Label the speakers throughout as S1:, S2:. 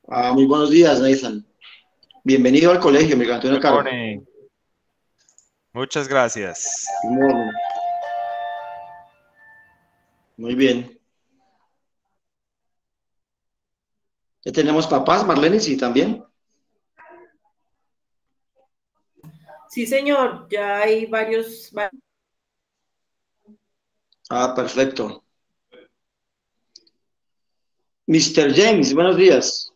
S1: Muy buenos días, Nathan. Bienvenido al colegio, Miguel Antonio
S2: Good
S1: Caro.
S2: morning. Muchas gracias.
S1: Good morning. Muy bien. ¿Ya tenemos papás, Marlene? Sí, también.
S3: Sí, señor, ya hay varios.
S1: Perfecto. Mr. James, buenos días.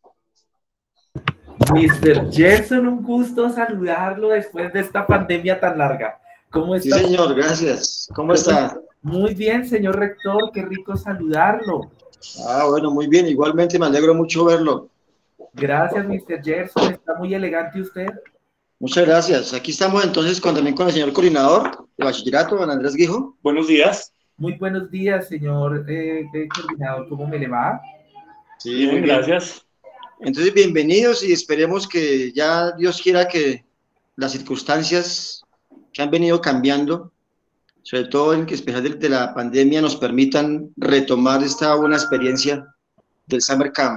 S4: Mr. Gerson, un gusto saludarlo después de esta pandemia tan larga. ¿Cómo
S1: Sí,
S4: está?
S1: señor, gracias. ¿Cómo está?
S4: Muy bien, señor rector, qué rico saludarlo.
S1: Bueno, muy bien. Igualmente me alegro mucho verlo.
S4: Gracias, Mr. Gerson, está muy elegante usted.
S1: Muchas gracias. Aquí estamos entonces también con el señor coordinador de bachillerato, don Andrés Guijo.
S5: Buenos días.
S4: Muy buenos días, señor coordinador, ¿cómo me le va?
S1: Sí,
S5: Bien,
S1: muy bien.
S5: gracias.
S1: Entonces, bienvenidos y esperemos que ya Dios quiera que las circunstancias que han venido cambiando, sobre todo en que especial de la pandemia, nos permitan retomar esta buena experiencia del Summer Camp.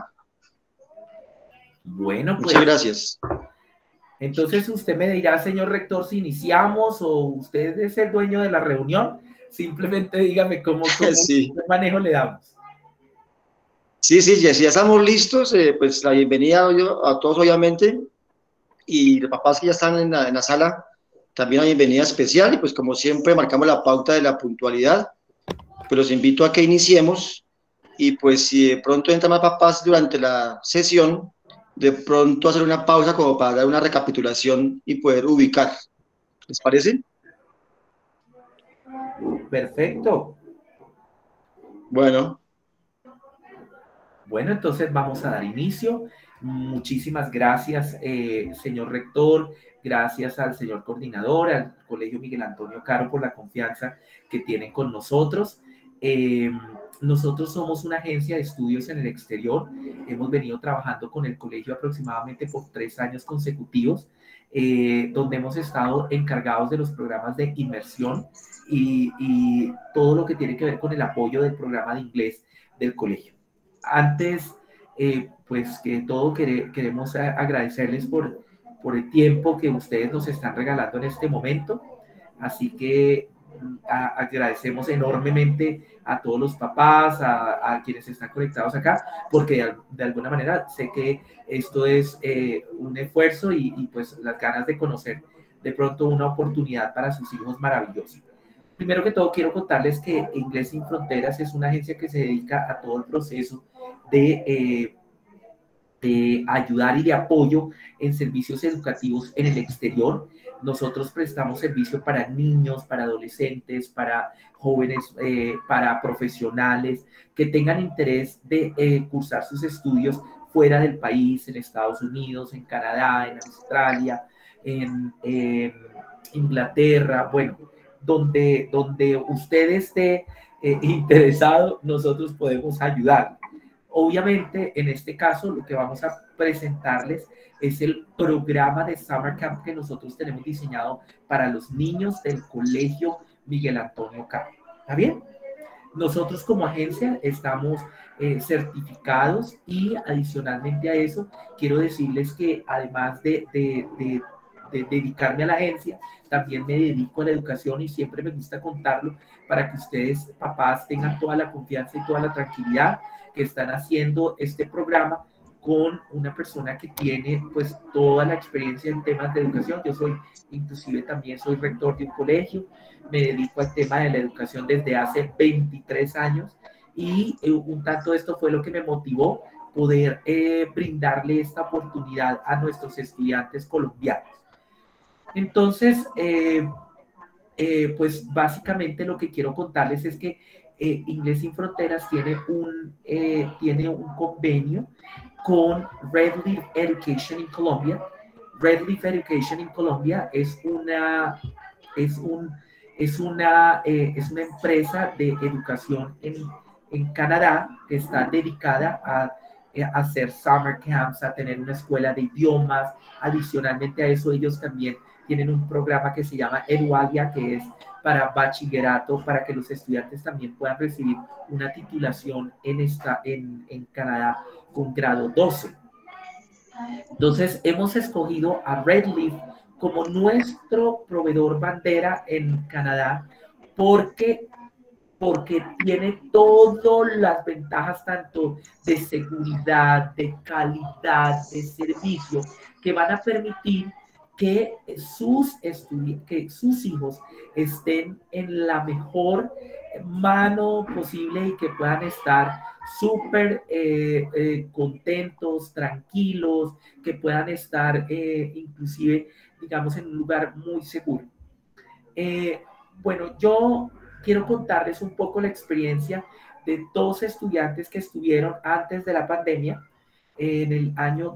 S4: Bueno, pues,
S1: Muchas gracias.
S4: entonces usted me dirá, señor rector, si iniciamos o usted es el dueño de la reunión, simplemente dígame cómo
S1: Sí.
S4: qué manejo le damos.
S1: Sí, ya, si ya estamos listos, pues la bienvenida a todos, obviamente, y los papás que ya están en la sala, también una bienvenida especial, y pues como siempre marcamos la pauta de la puntualidad, pues los invito a que iniciemos, y pues si de pronto entran más papás durante la sesión, de pronto hacer una pausa como para dar una recapitulación y poder ubicar. ¿Les parece?
S4: Perfecto.
S1: Bueno.
S4: Bueno, entonces vamos a dar inicio. Muchísimas gracias, señor rector. Gracias al señor coordinador, al Colegio Miguel Antonio Caro por la confianza que tienen con nosotros. Eh, Nosotros somos una agencia de estudios en el exterior. Hemos venido trabajando con el colegio aproximadamente por 3 años consecutivos, donde hemos estado encargados de los programas de inmersión y todo lo que tiene que ver con el apoyo del programa de inglés del colegio. Antes, pues que todo queremos agradecerles por el tiempo que ustedes nos están regalando en este momento. Así que agradecemos enormemente a todos los papás, a quienes están conectados acá, porque de alguna manera sé que esto es un esfuerzo y pues las ganas de conocer de pronto una oportunidad para sus hijos maravillosos. Primero que todo, quiero contarles que Inglés Sin Fronteras es una agencia que se dedica a todo el proceso de ayudar y de apoyo en servicios educativos en el exterior. Nosotros prestamos servicio para niños, para adolescentes, para jóvenes, para profesionales que tengan interés de cursar sus estudios fuera del país, en Estados Unidos, en Canadá, en Australia, en Inglaterra, bueno, donde usted esté interesado, nosotros podemos ayudar. Obviamente, en este caso, lo que vamos a presentarles es el programa de Summer Camp que nosotros tenemos diseñado para los niños del Colegio Miguel Antonio Caro. ¿Está bien? Nosotros como agencia estamos certificados y adicionalmente a eso, quiero decirles que además de dedicarme a la agencia, también me dedico a la educación y siempre me gusta contarlo para que ustedes, papás, tengan toda la confianza y toda la tranquilidad que están haciendo este programa con una persona que tiene pues toda la experiencia en temas de educación. Yo soy, inclusive también soy rector de un colegio, me dedico al tema de la educación desde hace 23 años y un tanto esto fue lo que me motivó poder brindarle esta oportunidad a nuestros estudiantes colombianos. Entonces, pues básicamente lo que quiero contarles es que Inglés Sin Fronteras tiene un convenio con Red Leaf Education en Colombia. Red Leaf Education en Colombia es, un, es una empresa de educación en Canadá que está dedicada a hacer summer camps, a tener una escuela de idiomas. Adicionalmente a eso, ellos también tienen un programa que se llama Edualia, que es para bachillerato, para que los estudiantes también puedan recibir una titulación en Canadá con grado 12. Entonces, hemos escogido a Redleaf como nuestro proveedor bandera en Canadá porque tiene todas las ventajas tanto de seguridad, de calidad, de servicio, que van a permitir que sus hijos estén en la mejor mano posible y que puedan estar súper contentos, tranquilos, que puedan estar inclusive, digamos, en un lugar muy seguro. Bueno, yo quiero contarles un poco la experiencia de dos estudiantes que estuvieron antes de la pandemia, en el año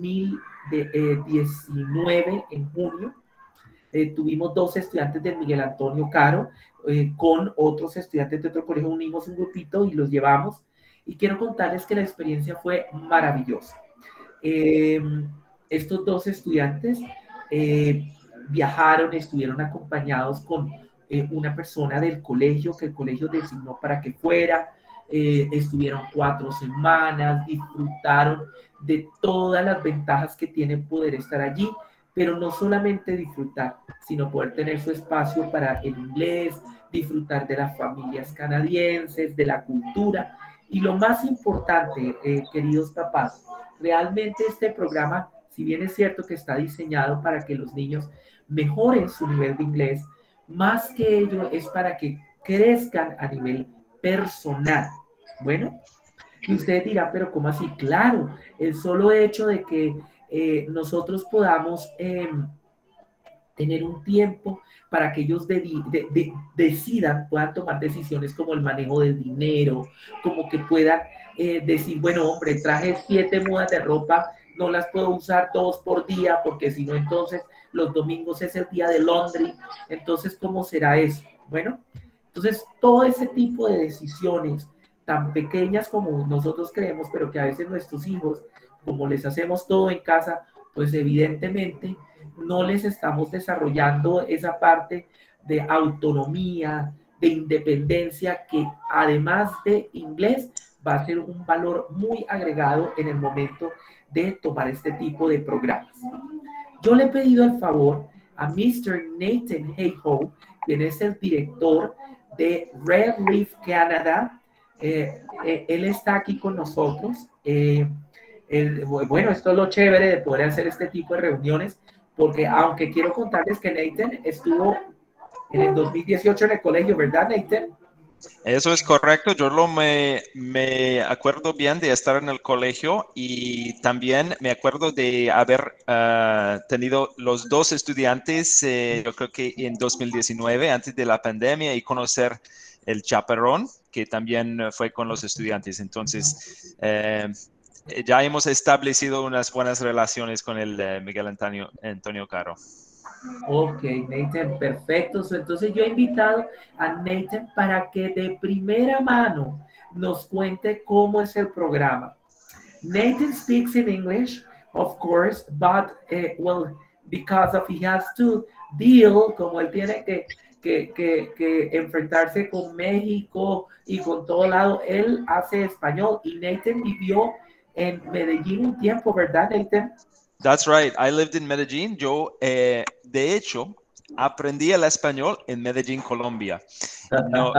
S4: 2019, en junio. Tuvimos dos estudiantes del Miguel Antonio Caro, con otros estudiantes de otro colegio, unimos un grupito y los llevamos. Y quiero contarles que la experiencia fue maravillosa. Estos dos estudiantes viajaron, estuvieron acompañados con una persona del colegio, que el colegio designó para que fuera, estuvieron 4 semanas, disfrutaron de todas las ventajas que tiene poder estar allí, pero no solamente disfrutar, sino poder tener su espacio para el inglés, disfrutar de las familias canadienses, de la cultura, y lo más importante, queridos papás, realmente este programa, si bien es cierto que está diseñado para que los niños mejoren su nivel de inglés, más que ello es para que crezcan a nivel personal. Bueno, y ustedes dirán, pero ¿cómo así? Claro, el solo hecho de que nosotros podamos tener un tiempo para que ellos decidan, puedan tomar decisiones como el manejo del dinero, como que puedan decir, bueno, hombre, traje 7 mudas de ropa, no las puedo usar 2 por día, porque si no, entonces los domingos es el día de laundry, entonces, ¿cómo será eso? Bueno, entonces, todo ese tipo de decisiones tan pequeñas como nosotros creemos, pero que a veces nuestros hijos, como les hacemos todo en casa, pues evidentemente no les estamos desarrollando esa parte de autonomía, de independencia, que además de inglés va a ser un valor muy agregado en el momento de tomar este tipo de programas. Yo le he pedido el favor a Mr. Nathan Hayhoe, quien es el director de Redleaf Canada. Él está aquí con nosotros. Bueno, esto es lo chévere de poder hacer este tipo de reuniones, porque aunque quiero contarles que Nathan estuvo en el 2018 en el colegio, ¿verdad, Nathan?
S2: Eso es correcto. Yo me acuerdo bien de estar en el colegio y también me acuerdo de haber tenido los dos estudiantes, yo creo que en 2019, antes de la pandemia, y conocer el chaperón, que también fue con los estudiantes. Entonces, ya hemos establecido unas buenas relaciones con el Miguel Antonio Caro.
S4: Ok, Nathan, perfecto. Entonces yo he invitado a Nathan para que de primera mano nos cuente cómo es el programa. Nathan speaks in English, of course, but well, because of he has to deal, como él tiene que enfrentarse con México y con todo lado, él hace español, y Nathan vivió en Medellín un tiempo, ¿verdad, Nathan?
S2: That's right. I lived in Medellín. Yo, de hecho, aprendí el español en Medellín, Colombia. No,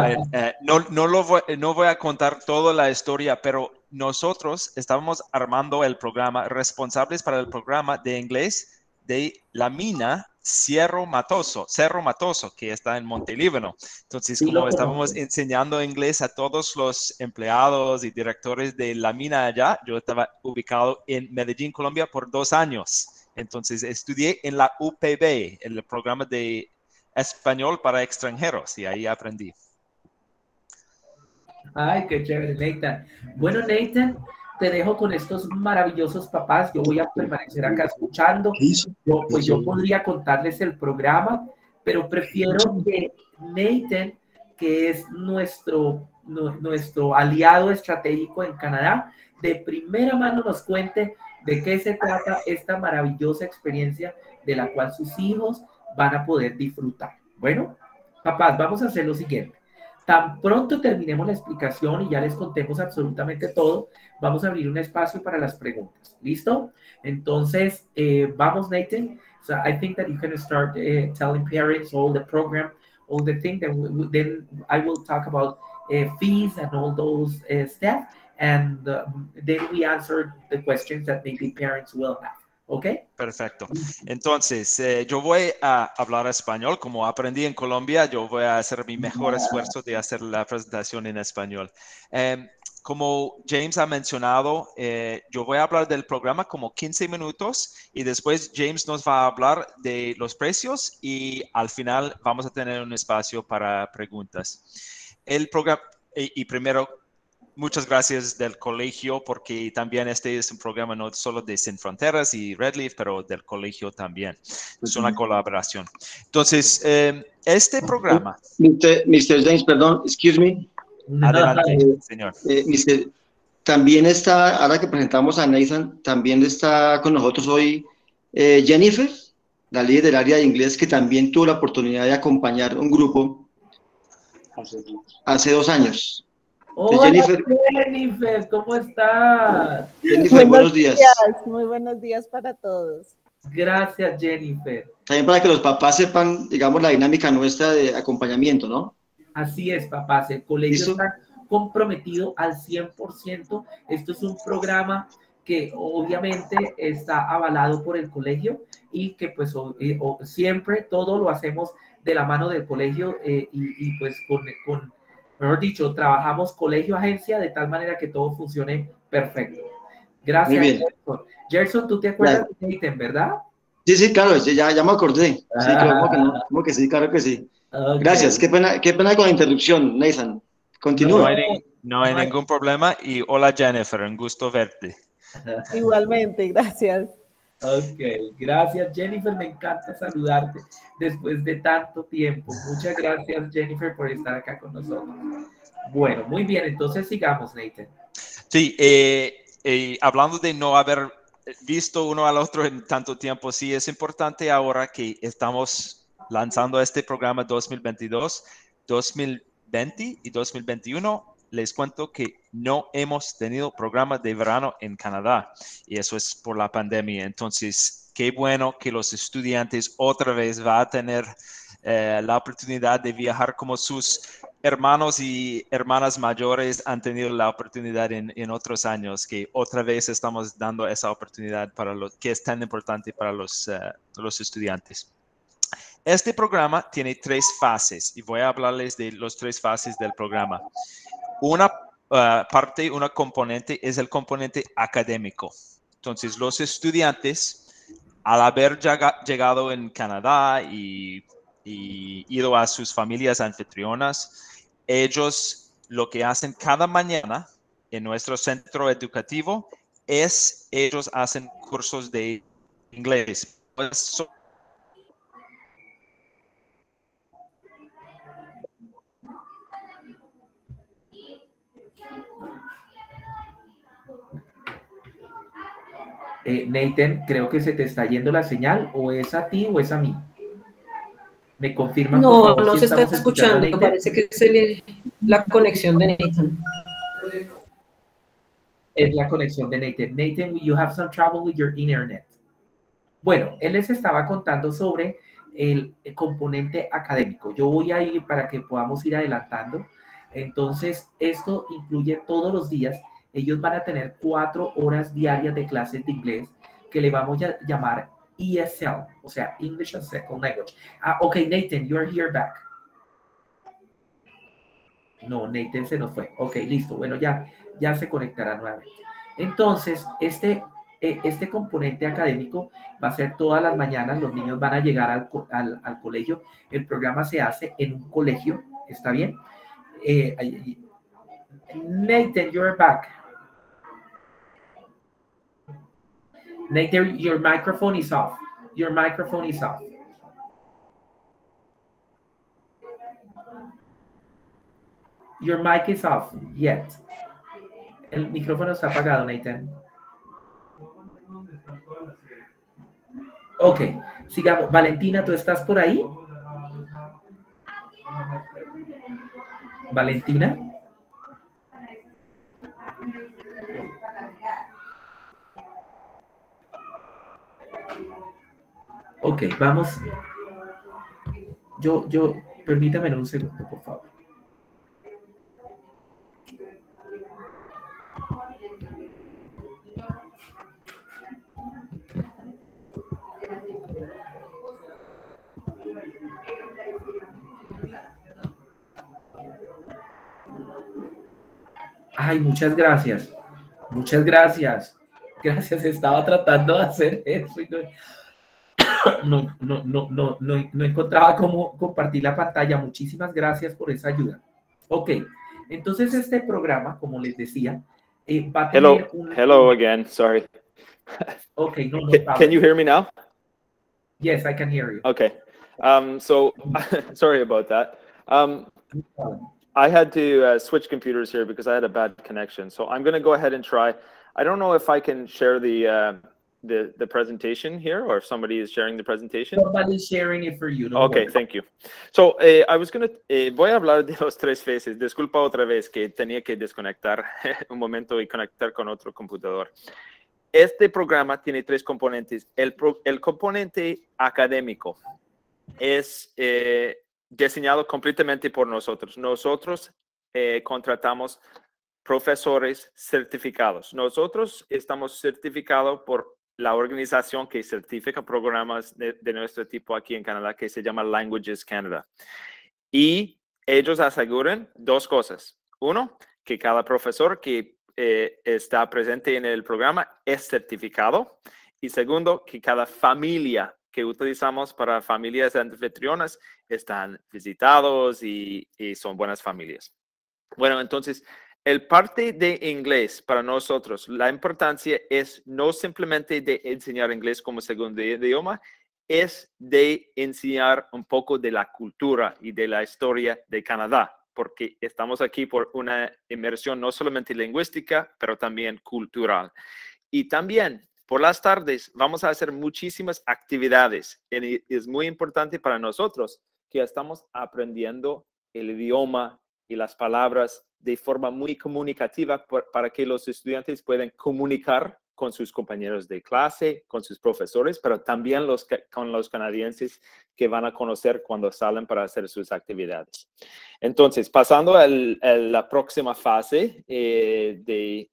S2: no voy a contar toda la historia, pero nosotros estábamos armando el programa, responsables para el programa de inglés de la mina Cerro Matoso, que está en Montelíbano. Entonces,
S4: Sí,
S2: como estábamos enseñando inglés a todos los empleados y directores de la mina allá, yo estaba ubicado en Medellín, Colombia, por 2 años. Entonces, estudié en la UPB, el programa de español para extranjeros, y ahí aprendí.
S4: Ay, qué chévere, Nathan. Bueno, Nathan, te dejo con estos maravillosos papás. Yo voy a permanecer acá escuchando. Yo podría contarles el programa, pero prefiero que Nathan, que es nuestro aliado estratégico en Canadá, de primera mano nos cuente de qué se trata esta maravillosa experiencia de la cual sus hijos van a poder disfrutar. Bueno, papás, vamos a hacer lo siguiente. Tan pronto terminemos la explicación y ya les contemos absolutamente todo, vamos a abrir un espacio para las preguntas. ¿Listo? Entonces, vamos, Nathan. So I think that you can start telling parents all the program, all the thing. Then I will talk about fees and all those stuff. And then we answer the questions that maybe parents will have. ¿Ok?
S2: Perfecto. Entonces, yo voy a hablar español. Como aprendí en Colombia, yo voy a hacer mi mejor esfuerzo de hacer la presentación en español. Como James ha mencionado, yo voy a hablar del programa como 15 minutos y después James nos va a hablar de los precios y al final vamos a tener un espacio para preguntas. El programa, y primero, muchas gracias del colegio porque también este es un programa no solo de Sin Fronteras y Red Leaf, pero del colegio también. Es una colaboración. Entonces, este programa...
S1: Mr. James, perdón, excuse me.
S2: Adelante, señor.
S1: También está, ahora que presentamos a Nathan, también está con nosotros hoy Jennifer, la líder del área de inglés, que también tuvo la oportunidad de acompañar un grupo hace 2 años.
S4: Hola, Jennifer, ¿cómo estás?
S1: Jennifer, buenos días.
S5: Muy buenos días para todos.
S4: Gracias, Jennifer.
S1: También para que los papás sepan, digamos, la dinámica nuestra de acompañamiento, ¿no?
S4: Así es, papás. El colegio
S1: ¿Listo?
S4: está comprometido al 100%. Esto es un programa que obviamente está avalado por el colegio y que pues siempre todo lo hacemos de la mano del colegio y pues mejor dicho, trabajamos colegio-agencia de tal manera que todo funcione perfecto. Gracias, Gerson. Gerson, ¿tú te acuerdas de Nathan, verdad?
S1: Sí, claro, ya me acordé. Sí, claro, como que sí, claro que sí. Okay. Gracias, qué pena con la interrupción, Nathan. Continúa.
S2: No hay ningún problema y hola Jennifer, un gusto verte.
S5: Igualmente, gracias.
S4: Ok, gracias Jennifer, me encanta saludarte después de tanto tiempo. Muchas gracias Jennifer por estar acá con nosotros. Bueno, muy bien, entonces sigamos, Nathan.
S2: Sí, hablando de no haber visto uno al otro en tanto tiempo, sí es importante ahora que estamos lanzando este programa 2022, 2020 y 2021. Les cuento que no hemos tenido programa de verano en Canadá y eso es por la pandemia. Entonces, qué bueno que los estudiantes otra vez van a tener la oportunidad de viajar como sus hermanos y hermanas mayores han tenido la oportunidad en otros años, que otra vez estamos dando esa oportunidad para lo que es tan importante para los estudiantes. Este programa tiene 3 fases y voy a hablarles de los 3 fases del programa. Una una componente es el componente académico. Entonces, los estudiantes, al haber llegado en Canadá y ido a sus familias anfitrionas, ellos lo que hacen cada mañana en nuestro centro educativo es ellos hacen cursos de inglés.
S4: Nathan, creo que se te está yendo la señal, o es a ti o es a mí. ¿Me confirman?
S3: No,
S4: por favor,
S3: no
S4: si
S3: se está
S4: estamos
S3: escuchando, me parece que es la conexión de Nathan.
S4: Es la conexión de Nathan. Nathan, you have some trouble with your internet. Bueno, él les estaba contando sobre el componente académico. Yo voy a ir para que podamos ir adelantando. Entonces, esto incluye todos los días. Ellos van a tener 4 horas diarias de clases de inglés que le vamos a llamar ESL, o sea, English as Second Language. Ok, Nathan, you're here back. No, Nathan se nos fue. Ok, listo. Bueno, ya se conectará nuevamente. Entonces, este componente académico va a ser todas las mañanas. Los niños van a llegar al colegio. El programa se hace en un colegio. ¿Está bien? Nathan, you're back. Nathan, your microphone is off. Your microphone is off. Your mic is off yet. El micrófono está apagado, Nathan. Ok, sigamos. Valentina, ¿tú estás por ahí? Valentina. Ok, vamos. Permítame un segundo, por favor. Ay, muchas gracias. Muchas gracias. Gracias, estaba tratando de hacer eso y no encontraba cómo compartir la pantalla. Muchísimas gracias por esa ayuda. Ok, entonces este programa, como les decía, va a tener
S6: Hello again, sorry.
S4: Ok, no
S6: Can you hear me now?
S4: Yes, I can hear you.
S6: Okay. So sorry about that. I had to switch computers here because I had a bad connection. So I'm going to go ahead and try. I don't know if I can share the presentation here, or if somebody is sharing the presentation.
S4: Somebody's sharing it for you.
S6: Okay, thank you. So I was going to, voy a hablar de los tres faces. Disculpa otra vez que tenía que desconectar un momento y conectar con otro computador. Este programa tiene tres componentes. El componente académico es diseñado completamente por nosotros. Nosotros contratamos profesores certificados. Nosotros estamos certificados por la organización que certifica programas de nuestro tipo aquí en Canadá, que se llama Languages Canada. Y ellos aseguran dos cosas. Uno, que cada profesor que está presente en el programa es certificado. Y segundo, que cada familia que utilizamos para familias anfitrionas están visitados y son buenas familias. Bueno, entonces, el parte de inglés para nosotros, la importancia es no simplemente de enseñar inglés como segundo idioma, es de enseñar un poco de la cultura y de la historia de Canadá, porque estamos aquí por una inmersión no solamente lingüística, pero también cultural. Y también, por las tardes, vamos a hacer muchísimas actividades. Y es muy importante para nosotros que estamos aprendiendo el idioma y las palabras de forma muy comunicativa para que los estudiantes puedan comunicar con sus compañeros de clase, con sus profesores, pero también con los canadienses que van a conocer cuando salen para hacer sus actividades. Entonces, pasando a la próxima fase de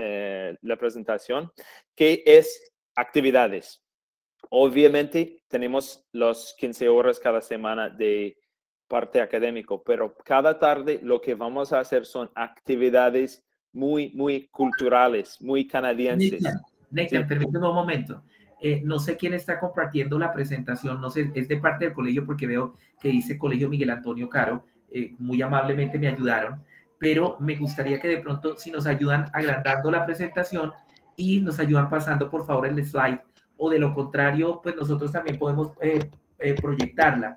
S6: la presentación, que es actividades. Obviamente, tenemos los 15 horas cada semana de parte académico, pero cada tarde lo que vamos a hacer son actividades muy culturales, muy canadienses.
S4: Nathan,
S6: Sí.
S4: permíteme un momento. No sé quién está compartiendo la presentación, no sé, es de parte del colegio porque veo que dice Colegio Miguel Antonio Caro, muy amablemente me ayudaron, pero me gustaría que de pronto si nos ayudan agrandando la presentación y nos ayudan pasando por favor el slide, o de lo contrario, pues nosotros también podemos proyectarla.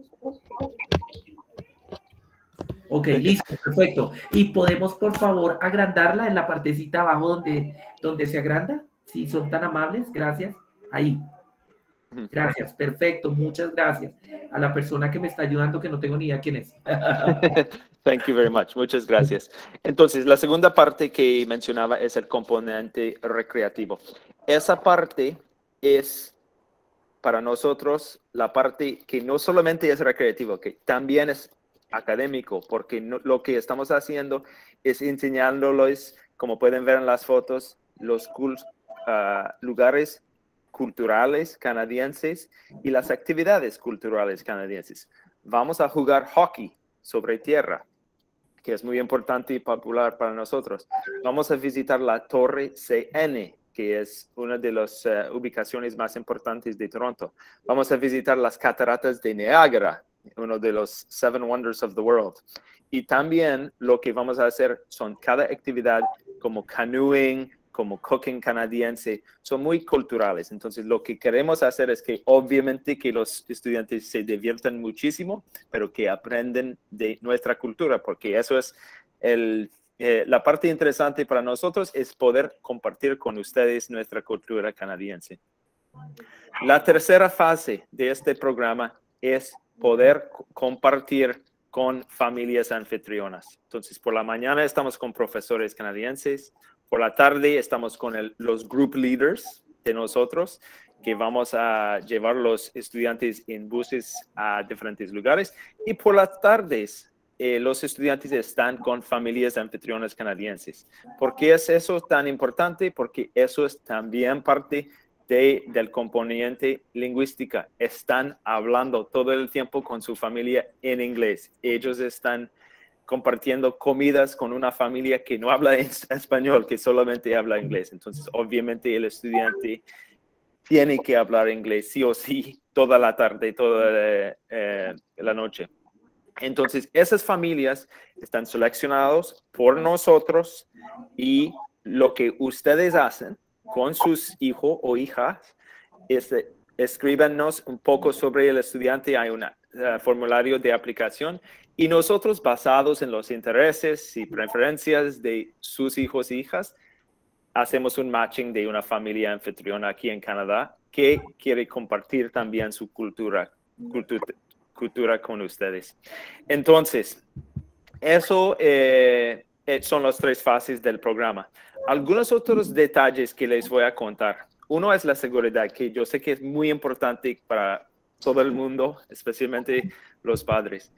S4: Ok, listo, perfecto. ¿Y podemos, por favor, agrandarla en la partecita abajo donde se agranda? Si son tan amables, gracias. Ahí. Gracias, perfecto, muchas gracias. A la persona que me está ayudando, que no tengo ni idea quién es.
S6: Thank you very much. Muchas gracias. Entonces, la segunda parte que mencionaba es el componente recreativo. Esa parte es para nosotros la parte que no solamente es recreativo, que también es académico, porque lo que estamos haciendo es enseñándoles, como pueden ver en las fotos, los lugares culturales canadienses y las actividades culturales canadienses. Vamos a jugar hockey sobre tierra, que es muy importante y popular para nosotros. Vamos a visitar la Torre CN, que es una de las ubicaciones más importantes de Toronto. Vamos a visitar las cataratas de Niágara, uno de los 7 Wonders of the World. Y también lo que vamos a hacer son cada actividad como canoeing, como cooking canadiense, son muy culturales. Entonces, lo que queremos hacer es que obviamente que los estudiantes se diviertan muchísimo, pero que aprenden de nuestra cultura, porque eso es la parte interesante para nosotros, es poder compartir con ustedes nuestra cultura canadiense. La tercera fase de este programa es poder compartir con familias anfitrionas. Entonces, por la mañana estamos con profesores canadienses, por la tarde estamos con los group leaders de nosotros, que vamos a llevar los estudiantes en buses a diferentes lugares, y por las tardes los estudiantes están con familias anfitrionas canadienses. ¿Por qué es eso tan importante? Porque eso es también parte del componente lingüística. Están hablando todo el tiempo con su familia en inglés. Ellos están compartiendo comidas con una familia que no habla español, que solamente habla inglés. Entonces, obviamente, el estudiante tiene que hablar inglés sí o sí toda la tarde, toda la noche. Entonces, esas familias están seleccionadas por nosotros, y lo que ustedes hacen con sus hijos o hijas es escríbanos un poco sobre el estudiante. Hay un formulario de aplicación, y nosotros, basados en los intereses y preferencias de sus hijos e hijas, hacemos un matching de una familia anfitriona aquí en Canadá que quiere compartir también su cultura con ustedes. Entonces, eso son las 3 fases del programa. Algunos otros detalles que les voy a contar. Uno es la seguridad, que yo sé que es muy importante para todo el mundo, especialmente los padres.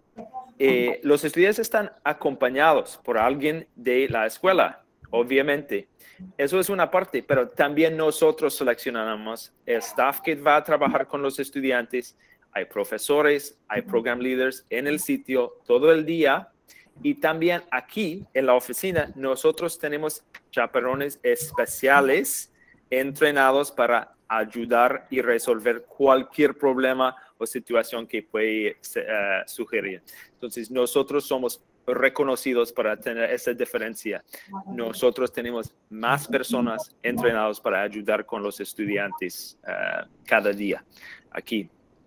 S6: Los estudiantes están acompañados por alguien de la escuela, obviamente. Eso es una parte, pero también nosotros seleccionamos el staff que va a trabajar con los estudiantes. Hay profesores, hay program leaders en el sitio todo el día, y también aquí en la oficina nosotros tenemos chaperones especiales entrenados para ayudar y resolver cualquier problema o situación que puede sugerir. Entonces, nosotros somos reconocidos para tener esa diferencia. Nosotros tenemos más personas entrenadas para ayudar con los estudiantes cada día aquí.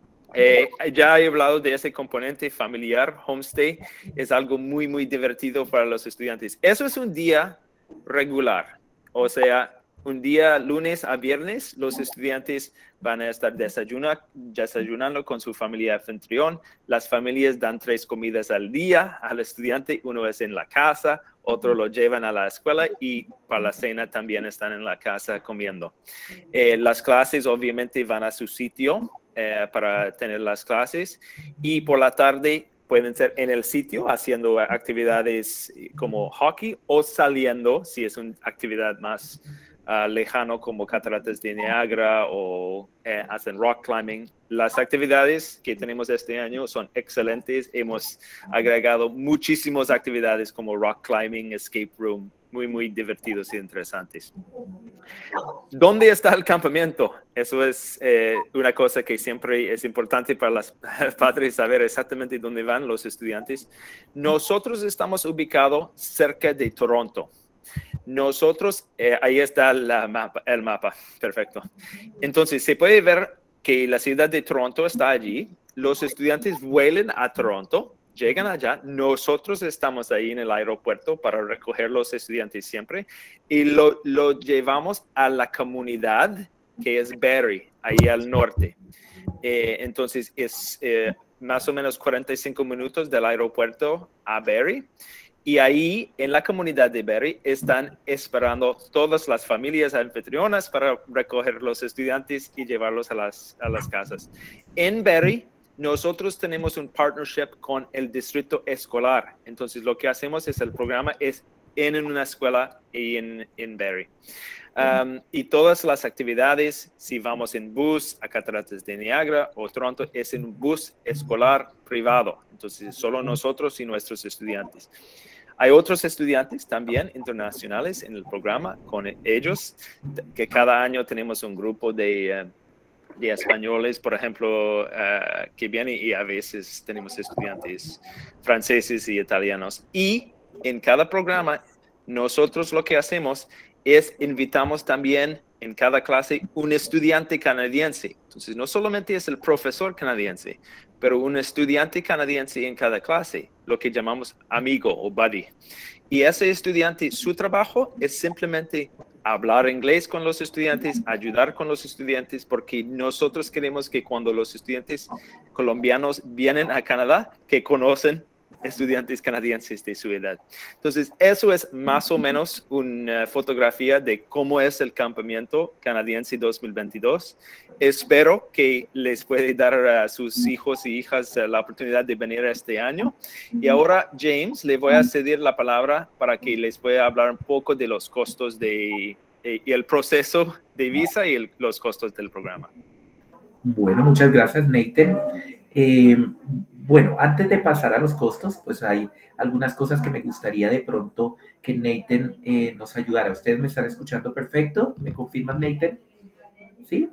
S6: Ya he hablado de ese componente familiar. Homestay es algo muy, muy divertido para los estudiantes. Eso es un día regular, o sea, un día lunes a viernes. Los estudiantes van a estar desayunando con su familia anfitrión. Las familias dan 3 comidas al día al estudiante. Uno es en la casa, otro lo llevan a la escuela, y para la cena también están en la casa comiendo. Las clases obviamente van a su sitio para tener las clases, y por la tarde pueden ser en el sitio haciendo actividades como hockey, o saliendo si es una actividad más lejano como Cataratas de Niágara, o hacen rock climbing. Las actividades que tenemos este año son excelentes. Hemos agregado muchísimas actividades como rock climbing, escape room, muy, muy divertidos y interesantes. ¿Dónde está el campamento? Eso es una cosa que siempre es importante para los padres, saber exactamente dónde van los estudiantes. Nosotros estamos ubicados cerca de Toronto. Nosotros, ahí está el mapa, perfecto. Entonces, se puede ver que la ciudad de Toronto está allí. Los estudiantes vuelan a Toronto, llegan allá. Nosotros estamos ahí en el aeropuerto para recoger los estudiantes siempre, y lo llevamos a la comunidad que es Barrie, ahí al norte. Entonces, es más o menos 45 minutos del aeropuerto a Barrie. Y ahí, en la comunidad de Barrie, están esperando todas las familias anfitrionas para recoger los estudiantes y llevarlos a las casas. En Barrie, nosotros tenemos un partnership con el distrito escolar. Entonces, lo que hacemos es el programa es en una escuela y en Barrie. Y todas las actividades, si vamos en bus a Cataratas de Niágara o Toronto, es en un bus escolar privado. Entonces, solo nosotros y nuestros estudiantes. Hay otros estudiantes también internacionales en el programa con ellos, que cada año tenemos un grupo de españoles, por ejemplo, que vienen, y a veces tenemos estudiantes franceses y italianos. Y en cada programa, nosotros lo que hacemos es invitamos también en cada clase un estudiante canadiense. Entonces, no solamente es el profesor canadiense, pero un estudiante canadiense en cada clase, lo que llamamos amigo o buddy. Y ese estudiante, su trabajo es simplemente hablar inglés con los estudiantes, ayudar con los estudiantes, porque nosotros queremos que cuando los estudiantes colombianos vienen a Canadá, que conocen estudiantes canadienses de su edad. Entonces, eso es más o menos una fotografía de cómo es el campamento canadiense 2022. Espero que les pueda dar a sus hijos y hijas la oportunidad de venir este año. Y ahora, James, le voy a ceder la palabra para que les pueda hablar un poco de los costos y el proceso de visa y los costos del programa.
S4: Bueno, muchas gracias, Nathan. Bueno, antes de pasar a los costos, pues hay algunas cosas que me gustaría de pronto que Nathan nos ayudara. ¿Ustedes me están escuchando perfecto? ¿Me confirman, Nathan? ¿Sí?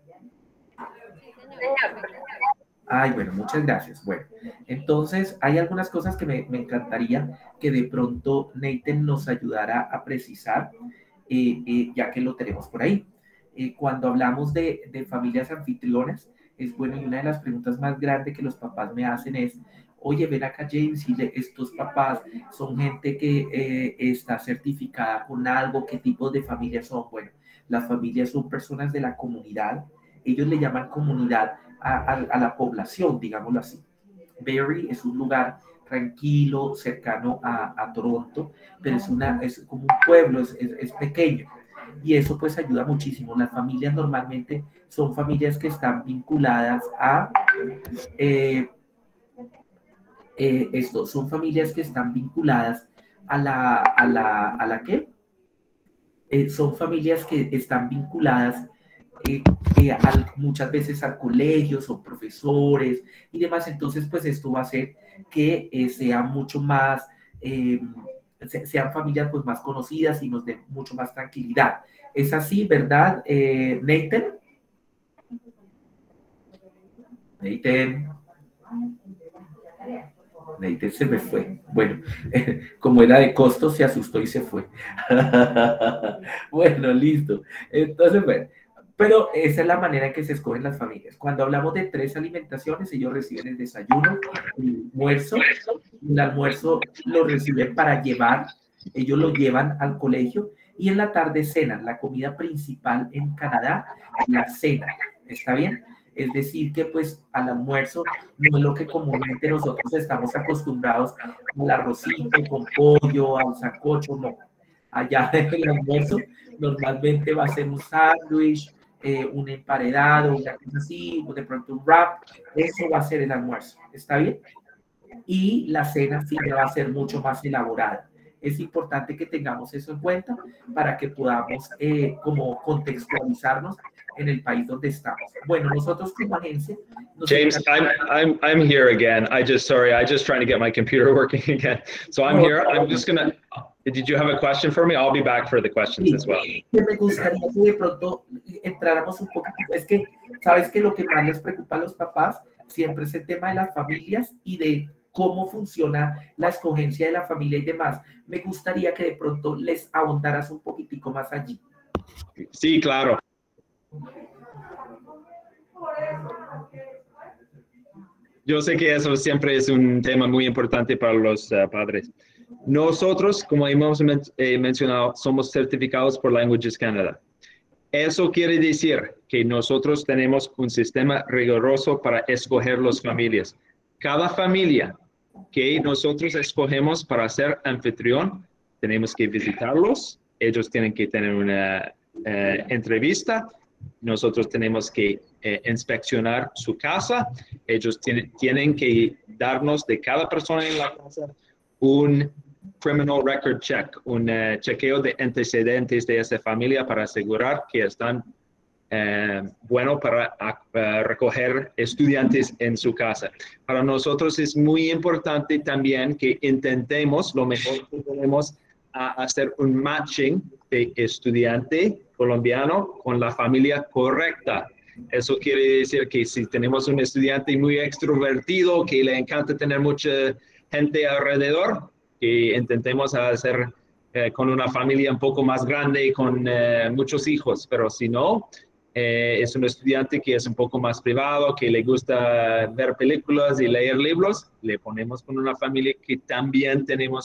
S4: Ay, bueno, muchas gracias. Bueno, entonces hay algunas cosas que me encantaría que de pronto Nathan nos ayudara a precisar, ya que lo tenemos por ahí. Cuando hablamos de familias anfitrionas, es bueno, y una de las preguntas más grandes que los papás me hacen es, oye, ven acá, James, y estos papás son gente que está certificada con algo, ¿qué tipo de familias son? Bueno, las familias son personas de la comunidad, ellos le llaman comunidad a la población, digámoslo así. Barrie es un lugar tranquilo, cercano a Toronto, pero es como un pueblo, es pequeño. Y eso pues ayuda muchísimo. Las familias normalmente son familias que están vinculadas a son familias que están vinculadas a la ¿qué? Son familias que están vinculadas muchas veces al colegio, son profesores y demás. Entonces pues esto va a hacer que sea mucho más sean familias pues más conocidas y nos den mucho más tranquilidad. ¿Es así, verdad, Nathan? Nathan se me fue. Bueno, como era de costo, se asustó y se fue. Bueno, listo. Entonces, bueno, pero esa es la manera en que se escogen las familias. Cuando hablamos de 3 alimentaciones, ellos reciben el desayuno, el almuerzo. El almuerzo lo reciben para llevar, ellos lo llevan al colegio, y en la tarde cenan. La comida principal en Canadá, la cena. ¿Está bien? Es decir, que pues al almuerzo no es lo que comúnmente nosotros estamos acostumbrados al arrocito con pollo, al sancocho, no. Allá el almuerzo normalmente va a ser un sándwich, un emparedado, una cosa así, de pronto un wrap. Eso va a ser el almuerzo. ¿Está bien? Y la cena sí va a ser mucho más elaborada. Es importante que tengamos eso en cuenta para que podamos como contextualizarnos en el país donde estamos. Bueno, nosotros como agencia...
S7: James, I'm here again. I just trying to get my computer working again. So I'm here. I'm just gonna... Did you have a question for me? I'll be back for the questions as well.
S4: Me gustaría que de pronto entráramos un poquito. Es que, ¿sabes que lo que más les preocupa a los papás siempre es el tema de las familias y de cómo funciona la escogencia de la familia y demás? Me gustaría que de pronto les ahondaras un poquitico más allí.
S7: Sí, claro. Yo sé que eso siempre es un tema muy importante para los padres. Nosotros, como hemos mencionado, somos certificados por Languages Canada. Eso quiere decir que nosotros tenemos un sistema riguroso para escoger las familias. Cada familia que nosotros escogemos para ser anfitrión, tenemos que visitarlos, ellos tienen que tener una entrevista, nosotros tenemos que inspeccionar su casa, ellos tienen que darnos de cada persona en la casa un criminal record check, un chequeo de antecedentes de esa familia para asegurar que están bueno para recoger estudiantes en su casa. Para nosotros es muy importante también que intentemos lo mejor que podemos hacer un matching de estudiante colombiano con la familia correcta. Eso quiere decir que si tenemos un estudiante muy extrovertido que le encanta tener mucha gente alrededor, que intentemos hacer con una familia un poco más grande con muchos hijos, pero si no, es un estudiante que es un poco más privado, que le gusta ver películas y leer libros, le ponemos con una familia que también tenemos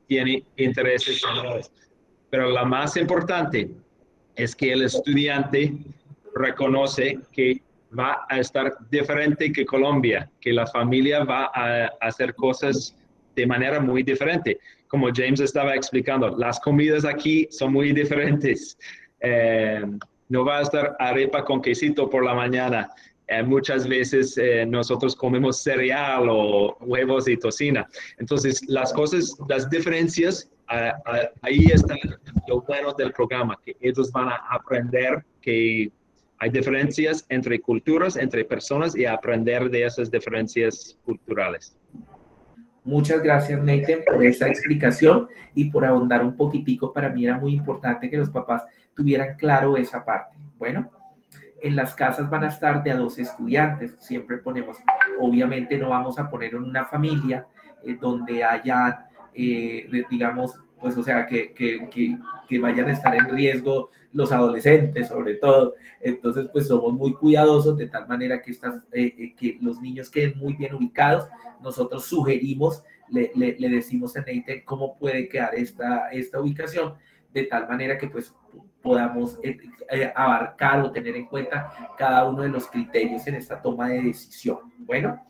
S7: tiene intereses similares. Pero la más importante es que el estudiante reconoce que va a estar diferente que Colombia, que la familia va a hacer cosas de manera muy diferente. Como James estaba explicando, las comidas aquí son muy diferentes. No va a estar arepa con quesito por la mañana. Muchas veces nosotros comemos cereal o huevos y tocina. Entonces, las diferencias, ahí está lo bueno del programa, que ellos van a aprender que hay diferencias entre culturas, entre personas y aprender de esas diferencias culturales.
S4: Muchas gracias, Nathan, por esa explicación y por ahondar un poquitico. Para mí era muy importante que los papás tuvieran claro esa parte. Bueno, en las casas van a estar de a 2 estudiantes. Siempre ponemos, obviamente no vamos a poner en una familia donde haya, digamos, pues o sea, que vayan a estar en riesgo los adolescentes, sobre todo. Entonces, pues somos muy cuidadosos de tal manera que, que los niños queden muy bien ubicados. Nosotros sugerimos, le decimos a Nathan cómo puede quedar esta ubicación, de tal manera que pues podamos abarcar o tener en cuenta cada uno de los criterios en esta toma de decisión. Bueno,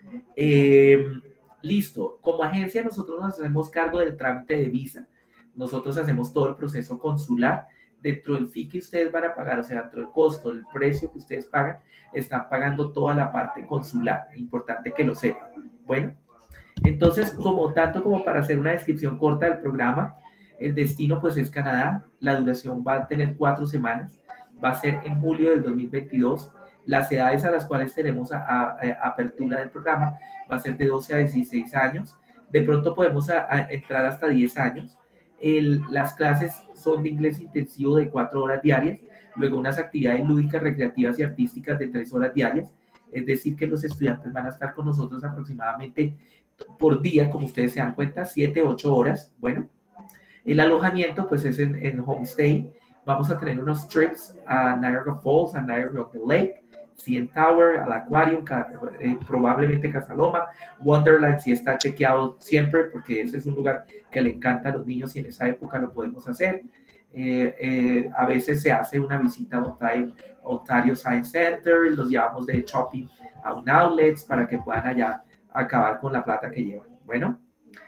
S4: listo. Como agencia nosotros nos hacemos cargo del trámite de visa. Nosotros hacemos todo el proceso consular. Dentro del fee que ustedes van a pagar, o sea, dentro del costo, del precio que ustedes pagan, están pagando toda la parte consular. Importante que lo sepan. Bueno, entonces, tanto como para hacer una descripción corta del programa, el destino pues es Canadá. La duración va a tener 4 semanas. Va a ser en julio del 2022. Las edades a las cuales tenemos apertura del programa va a ser de 12 a 16 años. De pronto podemos entrar hasta 10 años. Las clases son de inglés intensivo de 4 horas diarias, luego unas actividades lúdicas, recreativas y artísticas de 3 horas diarias, es decir, que los estudiantes van a estar con nosotros aproximadamente por día, como ustedes se dan cuenta, 7, 8 horas. Bueno, el alojamiento pues es en homestay. Vamos a tener unos trips a Niagara Falls, a Niagara on the Lake, CN Tower, al Aquarium, probablemente Casaloma, Wonderland si está chequeado siempre, porque ese es un lugar que le encanta a los niños y en esa época lo podemos hacer. A veces se hace una visita a Ontario Science Center, los llevamos de shopping a un outlet para que puedan allá acabar con la plata que llevan. Bueno,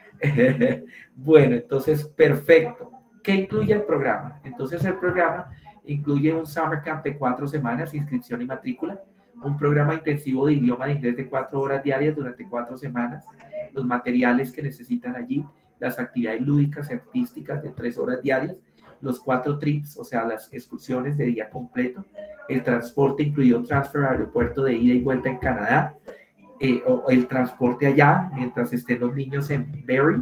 S4: bueno, entonces perfecto. ¿Qué incluye el programa? Entonces el programa incluye un summer camp de 4 semanas, inscripción y matrícula, un programa intensivo de idioma de inglés de 4 horas diarias durante 4 semanas, los materiales que necesitan allí, las actividades lúdicas y artísticas de 3 horas diarias, los 4 trips, o sea, las excursiones de día completo, el transporte incluido transfer al aeropuerto de ida y vuelta en Canadá, o el transporte allá mientras estén los niños en Barrie,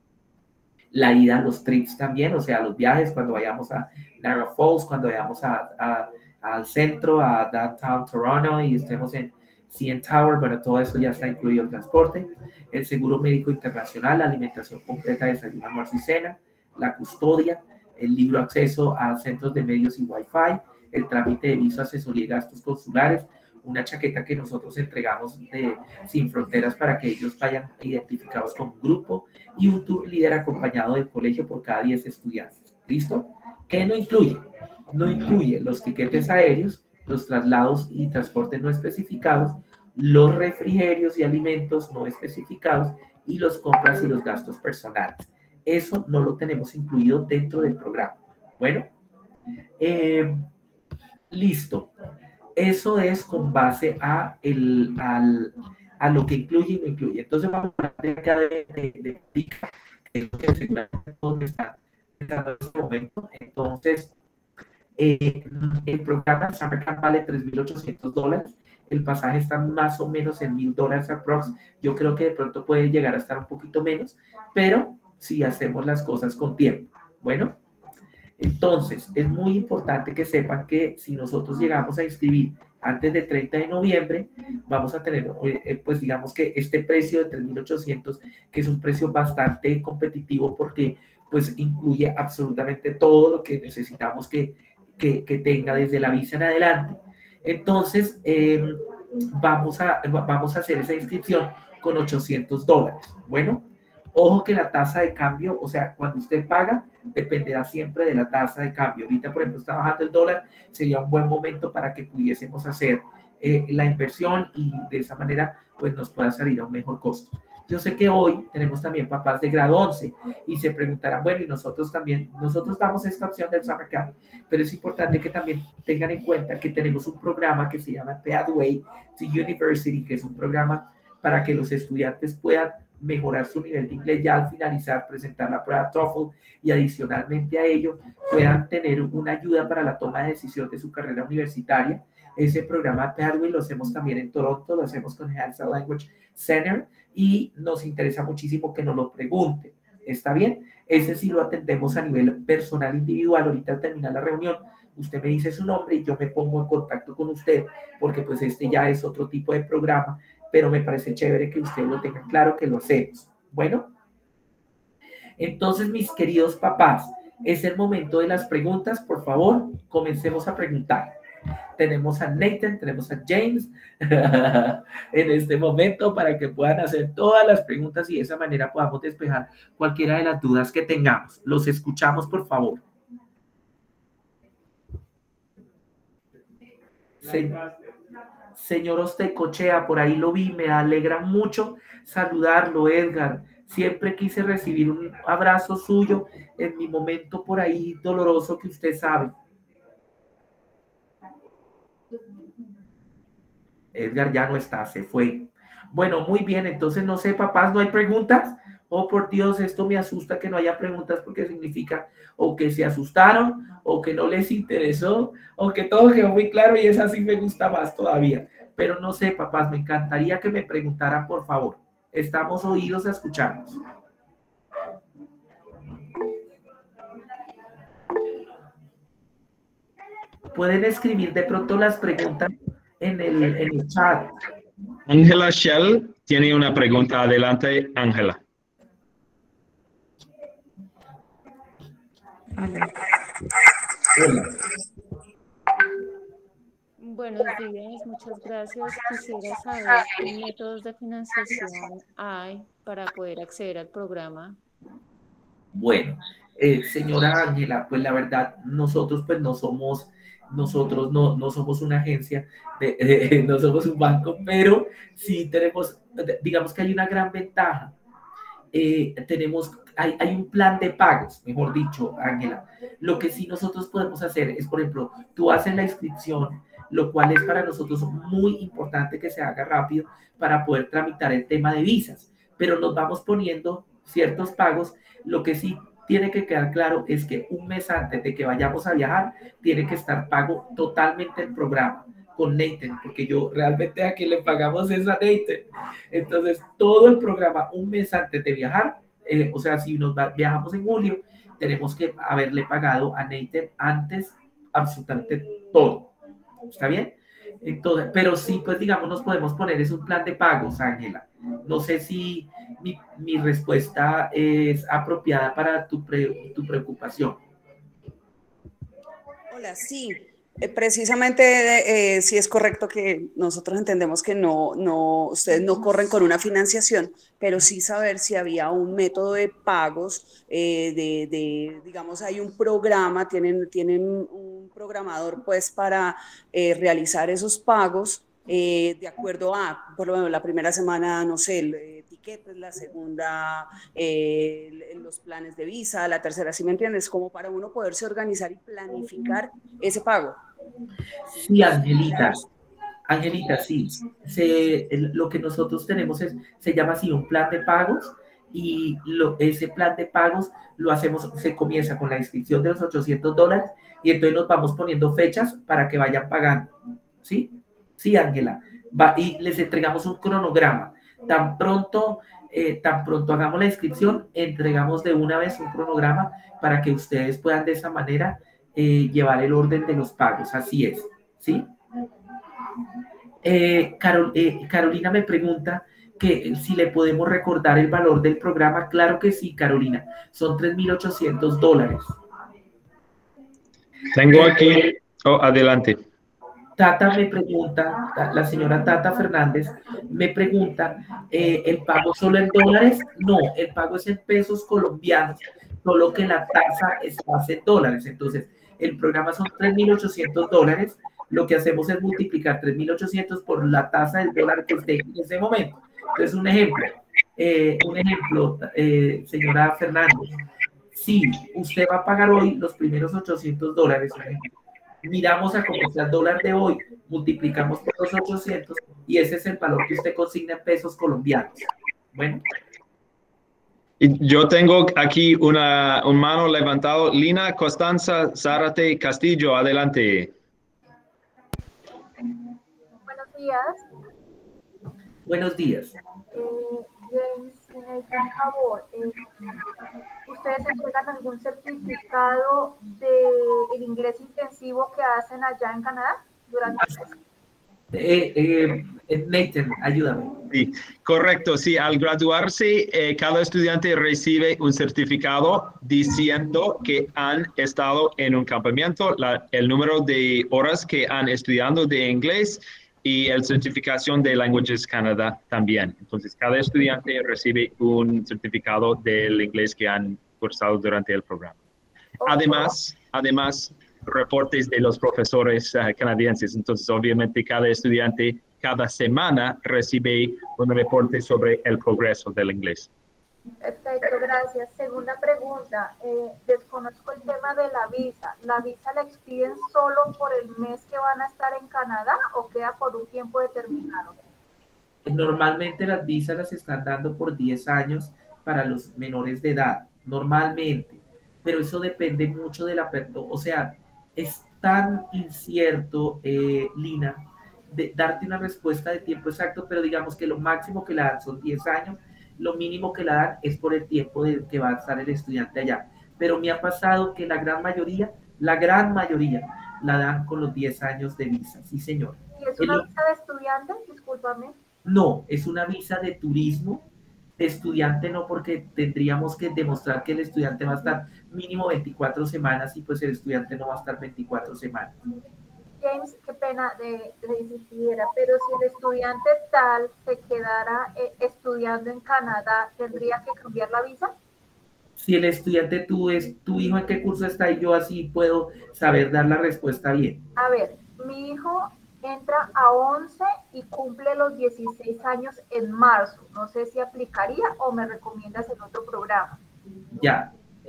S4: la ida a los trips también, o sea, los viajes cuando vayamos a Niagara Falls, cuando vayamos al centro, a Downtown Toronto y estemos en CN Tower, bueno, todo eso ya está incluido el transporte, el seguro médico internacional, la alimentación completa, desayuno, almuerzo y cena, la custodia, el libre acceso a centros de medios y Wi-Fi, el trámite de visa, asesoría y gastos consulares, una chaqueta que nosotros entregamos de Sin Fronteras para que ellos vayan identificados con un grupo y un tour líder acompañado del colegio por cada 10 estudiantes. ¿Listo? ¿Qué no incluye? No incluye los tiquetes aéreos, los traslados y transportes no especificados, los refrigerios y alimentos no especificados y los compras y los gastos personales. Eso no lo tenemos incluido dentro del programa. Bueno, listo. Eso es con base a lo que incluye y no incluye. Entonces vamos a hablar de PICA, que es lo que seguramente todos están pensando en este momento. Entonces, el programa Summer Camp vale $3,800. El pasaje está más o menos en $1,000 aprox. Yo creo que de pronto puede llegar a estar un poquito menos, pero si hacemos las cosas con tiempo. Bueno, entonces es muy importante que sepan que si nosotros llegamos a inscribir antes del 30 de noviembre, vamos a tener, pues digamos que este precio de 3,800, que es un precio bastante competitivo porque pues incluye absolutamente todo lo que necesitamos que tenga desde la visa en adelante. Entonces, vamos a hacer esa inscripción con $800. Bueno, Ojo que la tasa de cambio, o sea, cuando usted paga, dependerá siempre de la tasa de cambio. Ahorita, por ejemplo, está bajando el dólar, sería un buen momento para que pudiésemos hacer la inversión y de esa manera, pues nos pueda salir a un mejor costo. Yo sé que hoy tenemos también papás de grado 11 y se preguntarán, bueno, y nosotros también, nosotros damos esta opción del Summer Camp, pero es importante que también tengan en cuenta que tenemos un programa que se llama Pathway to University, que es un programa para que los estudiantes puedan mejorar su nivel de inglés ya al finalizar, presentar la prueba TOEFL y adicionalmente a ello puedan tener una ayuda para la toma de decisión de su carrera universitaria. Ese programa Pathway lo hacemos también en Toronto, lo hacemos con Hansa Language Center y nos interesa muchísimo que nos lo pregunten. ¿Está bien? Ese sí lo atendemos a nivel personal individual. Ahorita al terminar la reunión, usted me dice su nombre y yo me pongo en contacto con usted porque pues este ya es otro tipo de programa, pero me parece chévere que ustedes lo tengan claro que lo hacemos. Bueno, entonces mis queridos papás, es el momento de las preguntas. Por favor, comencemos a preguntar. Tenemos a Nathan, tenemos a James en este momento para que puedan hacer todas las preguntas y de esa manera podamos despejar cualquiera de las dudas que tengamos. Los escuchamos, por favor. Señor Ostecochea, por ahí lo vi, me alegra mucho saludarlo, Edgar. Siempre quise recibir un abrazo suyo en mi momento por ahí doloroso que usted sabe. Edgar ya no está, se fue. Bueno, muy bien, entonces no sé, papás, ¿no hay preguntas? Oh, por Dios, esto me asusta que no haya preguntas porque significa o que se asustaron, o que no les interesó, o que todo quedó muy claro y esa sí me gusta más todavía. Pero no sé, papás, me encantaría que me preguntaran, por favor. Estamos oídos a escucharnos. Pueden escribir de pronto las preguntas en el chat.
S7: Ángela Shell tiene una pregunta. Adelante, Ángela.
S4: Hola.
S8: Buenos días, muchas gracias. Quisiera saber qué métodos de financiación hay para poder acceder al programa.
S4: Bueno, señora Ángela, pues la verdad, nosotros pues no somos una agencia, no somos un banco, pero sí tenemos, digamos que hay una gran ventaja. Hay un plan de pagos, mejor dicho, Ángela. Lo que sí nosotros podemos hacer es, por ejemplo, tú haces la inscripción, lo cual es para nosotros muy importante que se haga rápido para poder tramitar el tema de visas, pero nos vamos poniendo ciertos pagos. Lo que sí tiene que quedar claro es que un mes antes de que vayamos a viajar, tiene que estar pago totalmente el programa con Nathan, porque yo realmente a quien le pagamos es a Nathan. Entonces, todo el programa un mes antes de viajar, o sea, si viajamos en julio, tenemos que haberle pagado a Nathan antes absolutamente todo. ¿Está bien? Entonces, pero sí, pues digamos, nos podemos poner, es un plan de pagos, Ángela. No sé si mi respuesta es apropiada para tu preocupación.
S9: Hola, sí. Precisamente sí es correcto que nosotros entendemos que ustedes no corren con una financiación, pero sí saber si había un método de pagos, digamos, hay un programa, tienen un programador pues para realizar esos pagos de acuerdo a, por lo menos la primera semana, no sé, tiquetes, la segunda los planes de visa, la tercera, ¿sí me entiendes? Como para uno poderse organizar y planificar ese pago.
S4: Sí, Angelita, sí. Lo que nosotros tenemos se llama así un plan de pagos y ese plan de pagos lo hacemos, se comienza con la inscripción de los $800 y entonces nos vamos poniendo fechas para que vayan pagando. ¿Sí? Sí, Ángela. Y les entregamos un cronograma. Tan pronto hagamos la inscripción, entregamos de una vez un cronograma para que ustedes puedan de esa manera llevar el orden de los pagos. Así es. ¿Sí? Carolina me pregunta que si le podemos recordar el valor del programa. Claro que sí, Carolina. Son $3,800.
S7: Tengo aquí... Oh, adelante.
S4: Tata me pregunta, la señora Tata Fernández me pregunta, ¿el pago solo en dólares? No, el pago es en pesos colombianos, solo que la tasa está en dólares. Entonces, el programa son $3.800. Lo que hacemos es multiplicar 3.800 por la tasa del dólar que esté en ese momento. Entonces, un ejemplo, señora Fernández, si usted va a pagar hoy los primeros $800, miramos a cómo está el dólar de hoy, multiplicamos por los 800 y ese es el valor que usted consigna en pesos colombianos. Bueno.
S7: Yo tengo aquí un mano levantado. Lina Constanza Zárate Castillo, adelante.
S10: Buenos días.
S4: Buenos días.
S10: James, si me dice un favor, ¿ustedes entregan algún certificado del inglés intensivo que hacen allá en Canadá durante
S4: Nathan, ayúdame.
S7: Sí, correcto, sí, al graduarse, cada estudiante recibe un certificado diciendo que han estado en un campamento, el número de horas que han estudiado de inglés y la certificación de Languages Canada también. Entonces, cada estudiante recibe un certificado del inglés que han cursado durante el programa. Además, reportes de los profesores canadienses. Entonces, obviamente, cada estudiante cada semana recibe un reporte sobre el progreso del inglés.
S10: Perfecto, gracias. Segunda pregunta, desconozco el tema de la visa. ¿La visa la expiden solo por el mes que van a estar en Canadá o queda por un tiempo determinado?
S4: Normalmente las visas las están dando por 10 años para los menores de edad, normalmente, pero eso depende mucho de la persona. O sea, es tan incierto, Lina, de darte una respuesta de tiempo exacto, pero digamos que lo máximo que la dan son 10 años, lo mínimo que la dan es por el tiempo que va a estar el estudiante allá. Pero me ha pasado que la gran mayoría la dan con los 10 años de visa, sí señor.
S10: ¿Y es una visa de estudiante? Discúlpame.
S4: No, es una visa de turismo. De estudiante no, porque tendríamos que demostrar que el estudiante va a estar mínimo 24 semanas y pues el estudiante no va a estar 24 semanas.
S10: James, qué pena de insistiera, pero si el estudiante tal se quedara estudiando en Canadá, ¿tendría que cambiar la visa?
S4: Si el estudiante tu hijo en qué curso está y yo así puedo saber dar la respuesta bien.
S10: A ver, mi hijo entra a 11 y cumple los 16 años en marzo. No sé si aplicaría o me recomiendas en otro programa.
S4: Ya,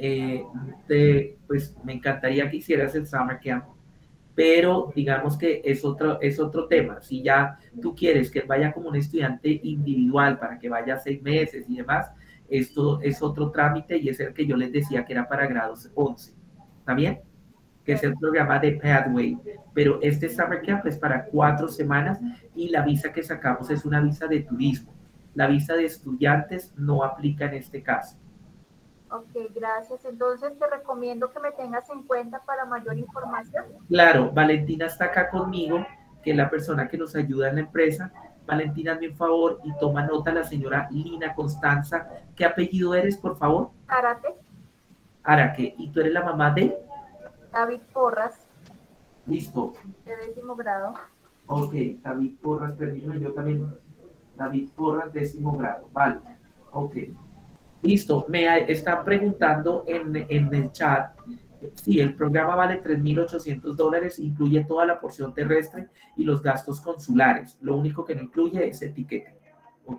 S4: pues me encantaría que hicieras el Summer Camp, pero digamos que es otro tema. Si ya tú quieres que vaya como un estudiante individual para que vaya 6 meses y demás, esto es otro trámite y es el que yo les decía que era para grados 11. ¿Está bien? Que es el programa de Pathway. Pero este Summer Camp es para 4 semanas y la visa que sacamos es una visa de turismo. La visa de estudiantes no aplica en este caso.
S10: Ok, gracias. Entonces te recomiendo que me tengas en cuenta para mayor información.
S4: Claro, Valentina está acá conmigo, que es la persona que nos ayuda en la empresa. Valentina, hazme un favor y toma nota la señora Lina Constanza. ¿Qué apellido eres, por favor?
S10: Arate.
S4: Araque. ¿Y tú eres la mamá de?
S10: David Porras.
S4: Listo.
S10: De 10º grado.
S4: Ok, David Porras, permítame, yo también. David Porras, 10º grado. Vale. Ok. Listo, me están preguntando en el chat si el programa vale $3.800, incluye toda la porción terrestre y los gastos consulares. Lo único que no incluye es etiqueta. ¿Ok?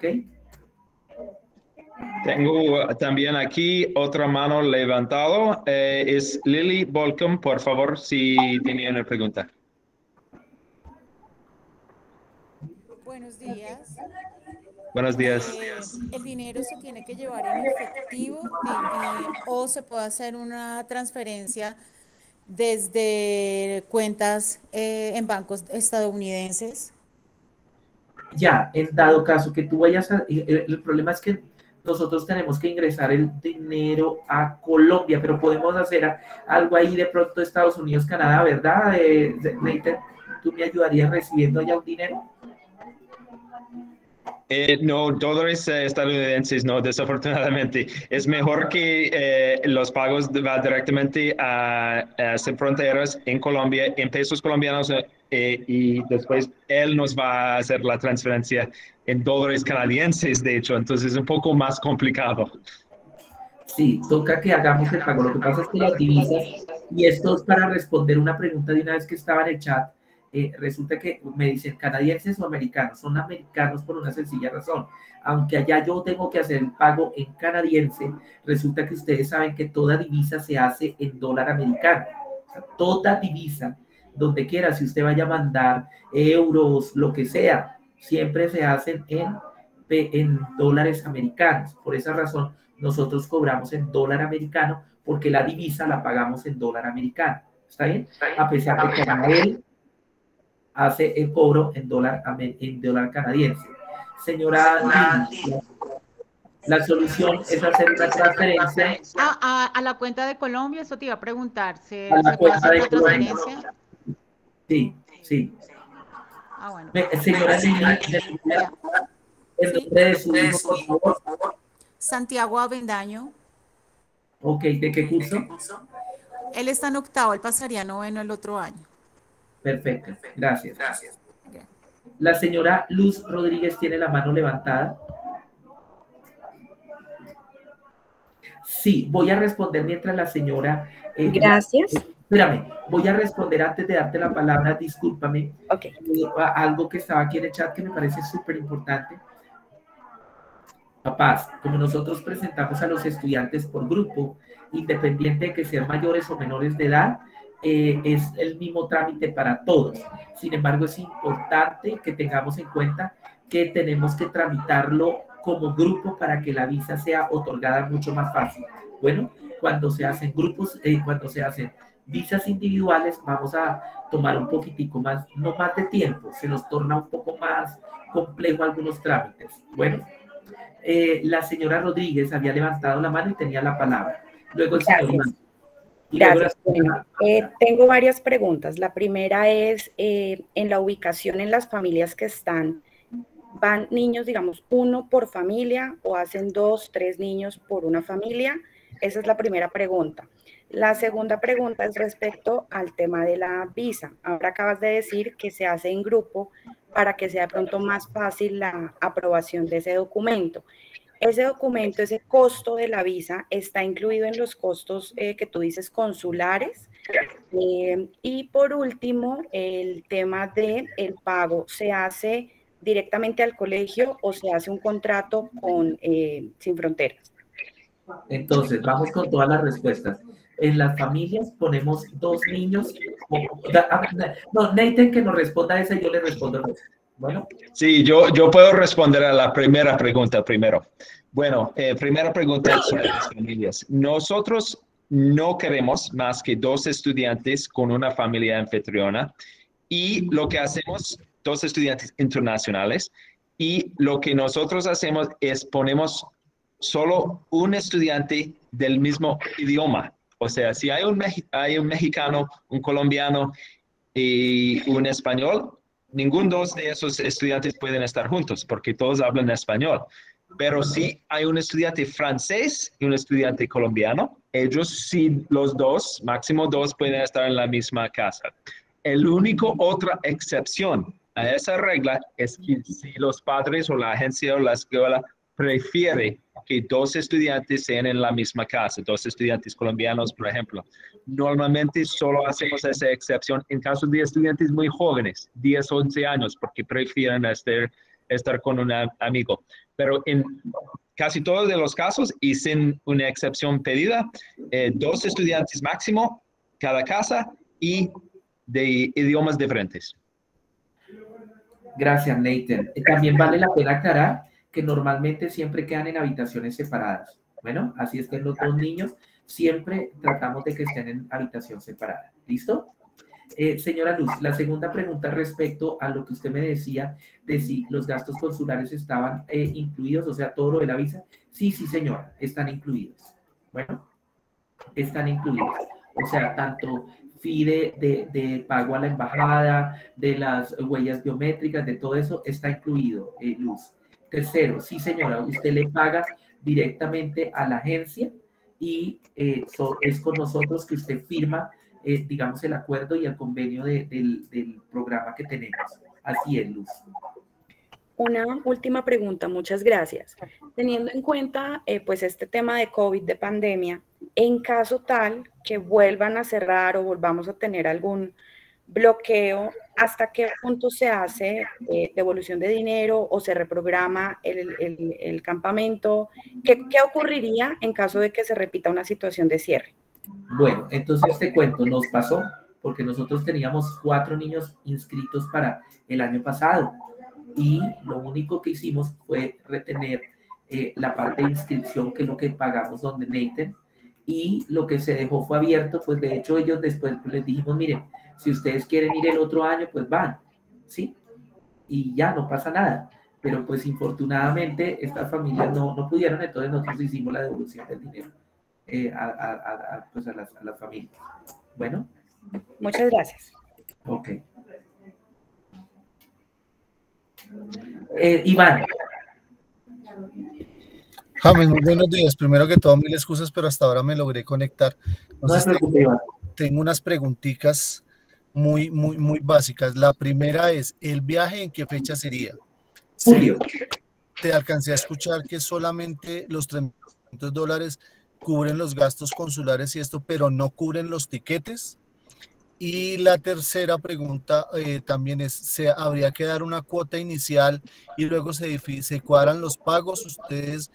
S7: Tengo también aquí otra mano levantado. Es Lily Bolcom, por favor, si tiene una pregunta.
S8: Buenos días.
S7: Buenos días.
S8: ¿El dinero se tiene que llevar en efectivo o se puede hacer una transferencia desde cuentas en bancos estadounidenses?
S4: Ya, en dado caso que tú vayas a... El problema es que nosotros tenemos que ingresar el dinero a Colombia, pero podemos hacer algo ahí de pronto Estados Unidos, Canadá, ¿verdad? Nathan, ¿tú me ayudarías recibiendo allá un dinero?
S7: No, dólares estadounidenses, no, desafortunadamente. Es mejor que los pagos van directamente Sin Fronteras en Colombia, en pesos colombianos, y después él nos va a hacer la transferencia en dólares canadienses, de hecho, entonces es un poco más complicado.
S4: Sí, toca que hagamos el pago. Lo que pasa es que las divisas, y esto es para responder una pregunta de una vez que estaba en el chat, resulta que me dicen canadienses o americanos. Son americanos por una sencilla razón. Aunque allá yo tengo que hacer el pago en canadiense, resulta que ustedes saben que toda divisa se hace en dólar americano. O sea, toda divisa, donde quiera, si usted vaya a mandar euros, lo que sea, siempre se hacen en dólares americanos. Por esa razón, nosotros cobramos en dólar americano porque la divisa la pagamos en dólar americano. ¿Está bien? A pesar de que él hace el cobro en dólar canadiense. Señora, la solución es hacer una transferencia
S8: a la cuenta de Colombia. Eso te iba a preguntar. ¿Se
S4: puede hacer
S8: la transferencia?
S4: Sí, sí.
S8: Ah, bueno.
S4: Señora, el nombre de su hijo, por favor.
S8: Santiago Avendaño.
S4: Ok, ¿de qué curso?
S8: Él está en octavo, él pasaría noveno el otro año.
S4: Perfecto, gracias. La señora Luz Rodríguez tiene la mano levantada. Sí, voy a responder mientras la señora...
S11: Gracias.
S4: Espérame, voy a responder antes de darte la palabra, discúlpame.
S11: Ok.
S4: Algo que estaba aquí en el chat que me parece súper importante. Papás, como nosotros presentamos a los estudiantes por grupo, independiente de que sean mayores o menores de edad, es el mismo trámite para todos. Sin embargo, es importante que tengamos en cuenta que tenemos que tramitarlo como grupo para que la visa sea otorgada mucho más fácil. Bueno, cuando se hacen grupos, cuando se hacen visas individuales, vamos a tomar un poquitico más, no más de tiempo, se nos torna un poco más complejo algunos trámites. Bueno, la señora Rodríguez había levantado la mano y tenía la palabra. Luego el señor Iván.
S11: Gracias. Tengo varias preguntas. La primera es, en la ubicación en las familias que están, ¿van niños, digamos, uno por familia o hacen 2, 3 niños por una familia? Esa es la primera pregunta. La segunda pregunta es respecto al tema de la visa. Ahora acabas de decir que se hace en grupo para que sea de pronto más fácil la aprobación de ese documento. Ese documento, ese costo de la visa, está incluido en los costos que tú dices consulares. Y por último, el tema del pago, ¿se hace directamente al colegio o se hace un contrato con Sin Fronteras?
S4: Entonces, vamos con todas las respuestas. En las familias ponemos 2 niños. No, Nathan, que nos responda esa y yo le respondo. Bueno.
S7: Sí, yo puedo responder a la primera pregunta primero. Bueno, primera pregunta sobre las familias. Nosotros no queremos más que 2 estudiantes con una familia anfitriona, y lo que hacemos, 2 estudiantes internacionales, y lo que nosotros hacemos es ponemos solo un estudiante del mismo idioma. O sea, si hay un mexicano, un colombiano y un español, ninguno de esos estudiantes pueden estar juntos porque todos hablan español. Pero si hay un estudiante francés y un estudiante colombiano, ellos sí, los 2, máximo 2, pueden estar en la misma casa. El único otra excepción a esa regla es que si los padres o la agencia o la escuela prefiere que 2 estudiantes sean en la misma casa, 2 estudiantes colombianos, por ejemplo. Normalmente solo hacemos esa excepción en casos de estudiantes muy jóvenes, 10, 11 años, porque prefieren estar con un amigo. Pero en casi todos de los casos, y sin una excepción pedida, 2 estudiantes máximo cada casa y de idiomas diferentes.
S4: Gracias, Nathan. También vale la pena aclarar que normalmente siempre quedan en habitaciones separadas. Bueno, así estén los 2 niños, siempre tratamos de que estén en habitación separada. ¿Listo? Señora Luz, la segunda pregunta respecto a lo que usted me decía de si los gastos consulares estaban incluidos, o sea, todo lo de la visa. Sí, sí, señora, están incluidos. Bueno, están incluidos. O sea, tanto fee de pago a la embajada, de las huellas biométricas, de todo eso está incluido, Luz. Tercero, sí señora, usted le paga directamente a la agencia y es con nosotros que usted firma, digamos, el acuerdo y el convenio del programa que tenemos. Así es, Luz.
S11: Una última pregunta, muchas gracias. Teniendo en cuenta pues este tema de COVID, de pandemia, en caso tal que vuelvan a cerrar o volvamos a tener algún bloqueo, ¿hasta qué punto se hace devolución de dinero o se reprograma el campamento? ¿Qué ocurriría en caso de que se repita una situación de cierre?
S4: Bueno, entonces te cuento, nos pasó porque nosotros teníamos 4 niños inscritos para el año pasado y lo único que hicimos fue retener la parte de inscripción, que es lo que pagamos donde Nathan, y lo que se dejó fue abierto, pues de hecho ellos después les dijimos, miren, si ustedes quieren ir el otro año, pues van, ¿sí? Y ya no pasa nada. Pero pues infortunadamente estas familias no pudieron, entonces nosotros hicimos la devolución del dinero pues a las familias. Bueno.
S11: Muchas gracias.
S4: Ok. Iván.
S12: James, muy buenos días. Primero que todo, mil excusas, pero hasta ahora me logré conectar. Entonces, tengo unas preguntitas muy básicas. La primera es, ¿el viaje en qué fecha sería?
S4: Julio.
S12: Te alcancé a escuchar que solamente los $300 cubren los gastos consulares y esto, pero no cubren los tiquetes. Y la tercera pregunta también es, ¿habría que dar una cuota inicial y luego se cuadran los pagos? ¿Ustedes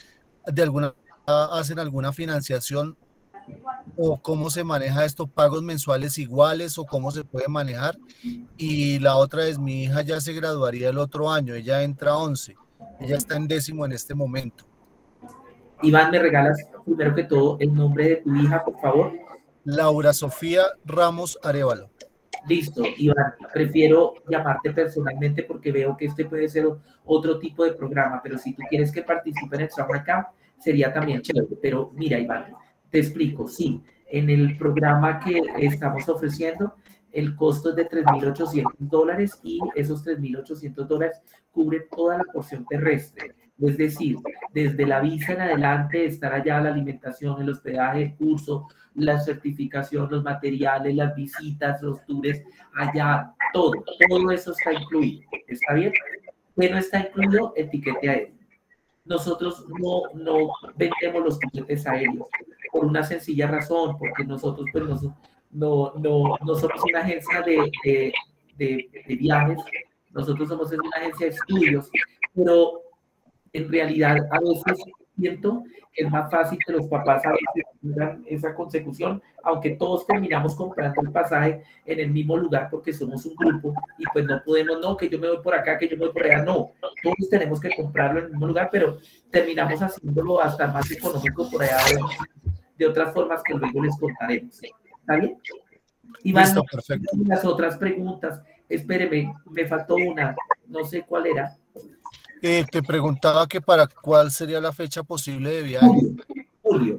S12: hacen alguna financiación o cómo se maneja esto? ¿Pagos mensuales iguales o cómo se puede manejar? Y la otra es, mi hija ya se graduaría el otro año, ella entra a 11, ella está en 10º en este momento.
S4: Iván, ¿me regalas primero que todo el nombre de tu hija, por favor?
S12: Laura Sofía Ramos Arévalo.
S4: Listo, Iván, prefiero llamarte personalmente porque veo que este puede ser otro tipo de programa, pero si tú quieres que participe en el Summer Camp, sería también chévere. Pero mira, Iván, te explico, sí, en el programa que estamos ofreciendo, el costo es de $3,800 y esos $3,800 cubren toda la porción terrestre. Es decir, desde la visa en adelante, estar allá, la alimentación, el hospedaje, el curso, la certificación, los materiales, las visitas, los tours, allá, todo eso está incluido. ¿Está bien? Pero está incluido el tiquete aéreo. Nosotros no vendemos los tiquetes aéreos por una sencilla razón, porque nosotros pues no somos una agencia de viajes, nosotros somos una agencia de estudios, pero en realidad a veces siento que es más fácil que los papás a veces tengan esa consecución, aunque todos terminamos comprando el pasaje en el mismo lugar porque somos un grupo y pues no podemos, no, que yo me voy por acá, que yo me voy por allá, no, todos tenemos que comprarlo en el mismo lugar, pero terminamos haciéndolo hasta más económico por allá de otras formas que luego les contaremos. ¿Está bien? Iván,
S12: listo, perfecto.
S4: Las otras preguntas, espéreme, me faltó una, no sé cuál era.
S12: Te preguntaba que para cuál sería la fecha posible de viaje.
S4: Julio.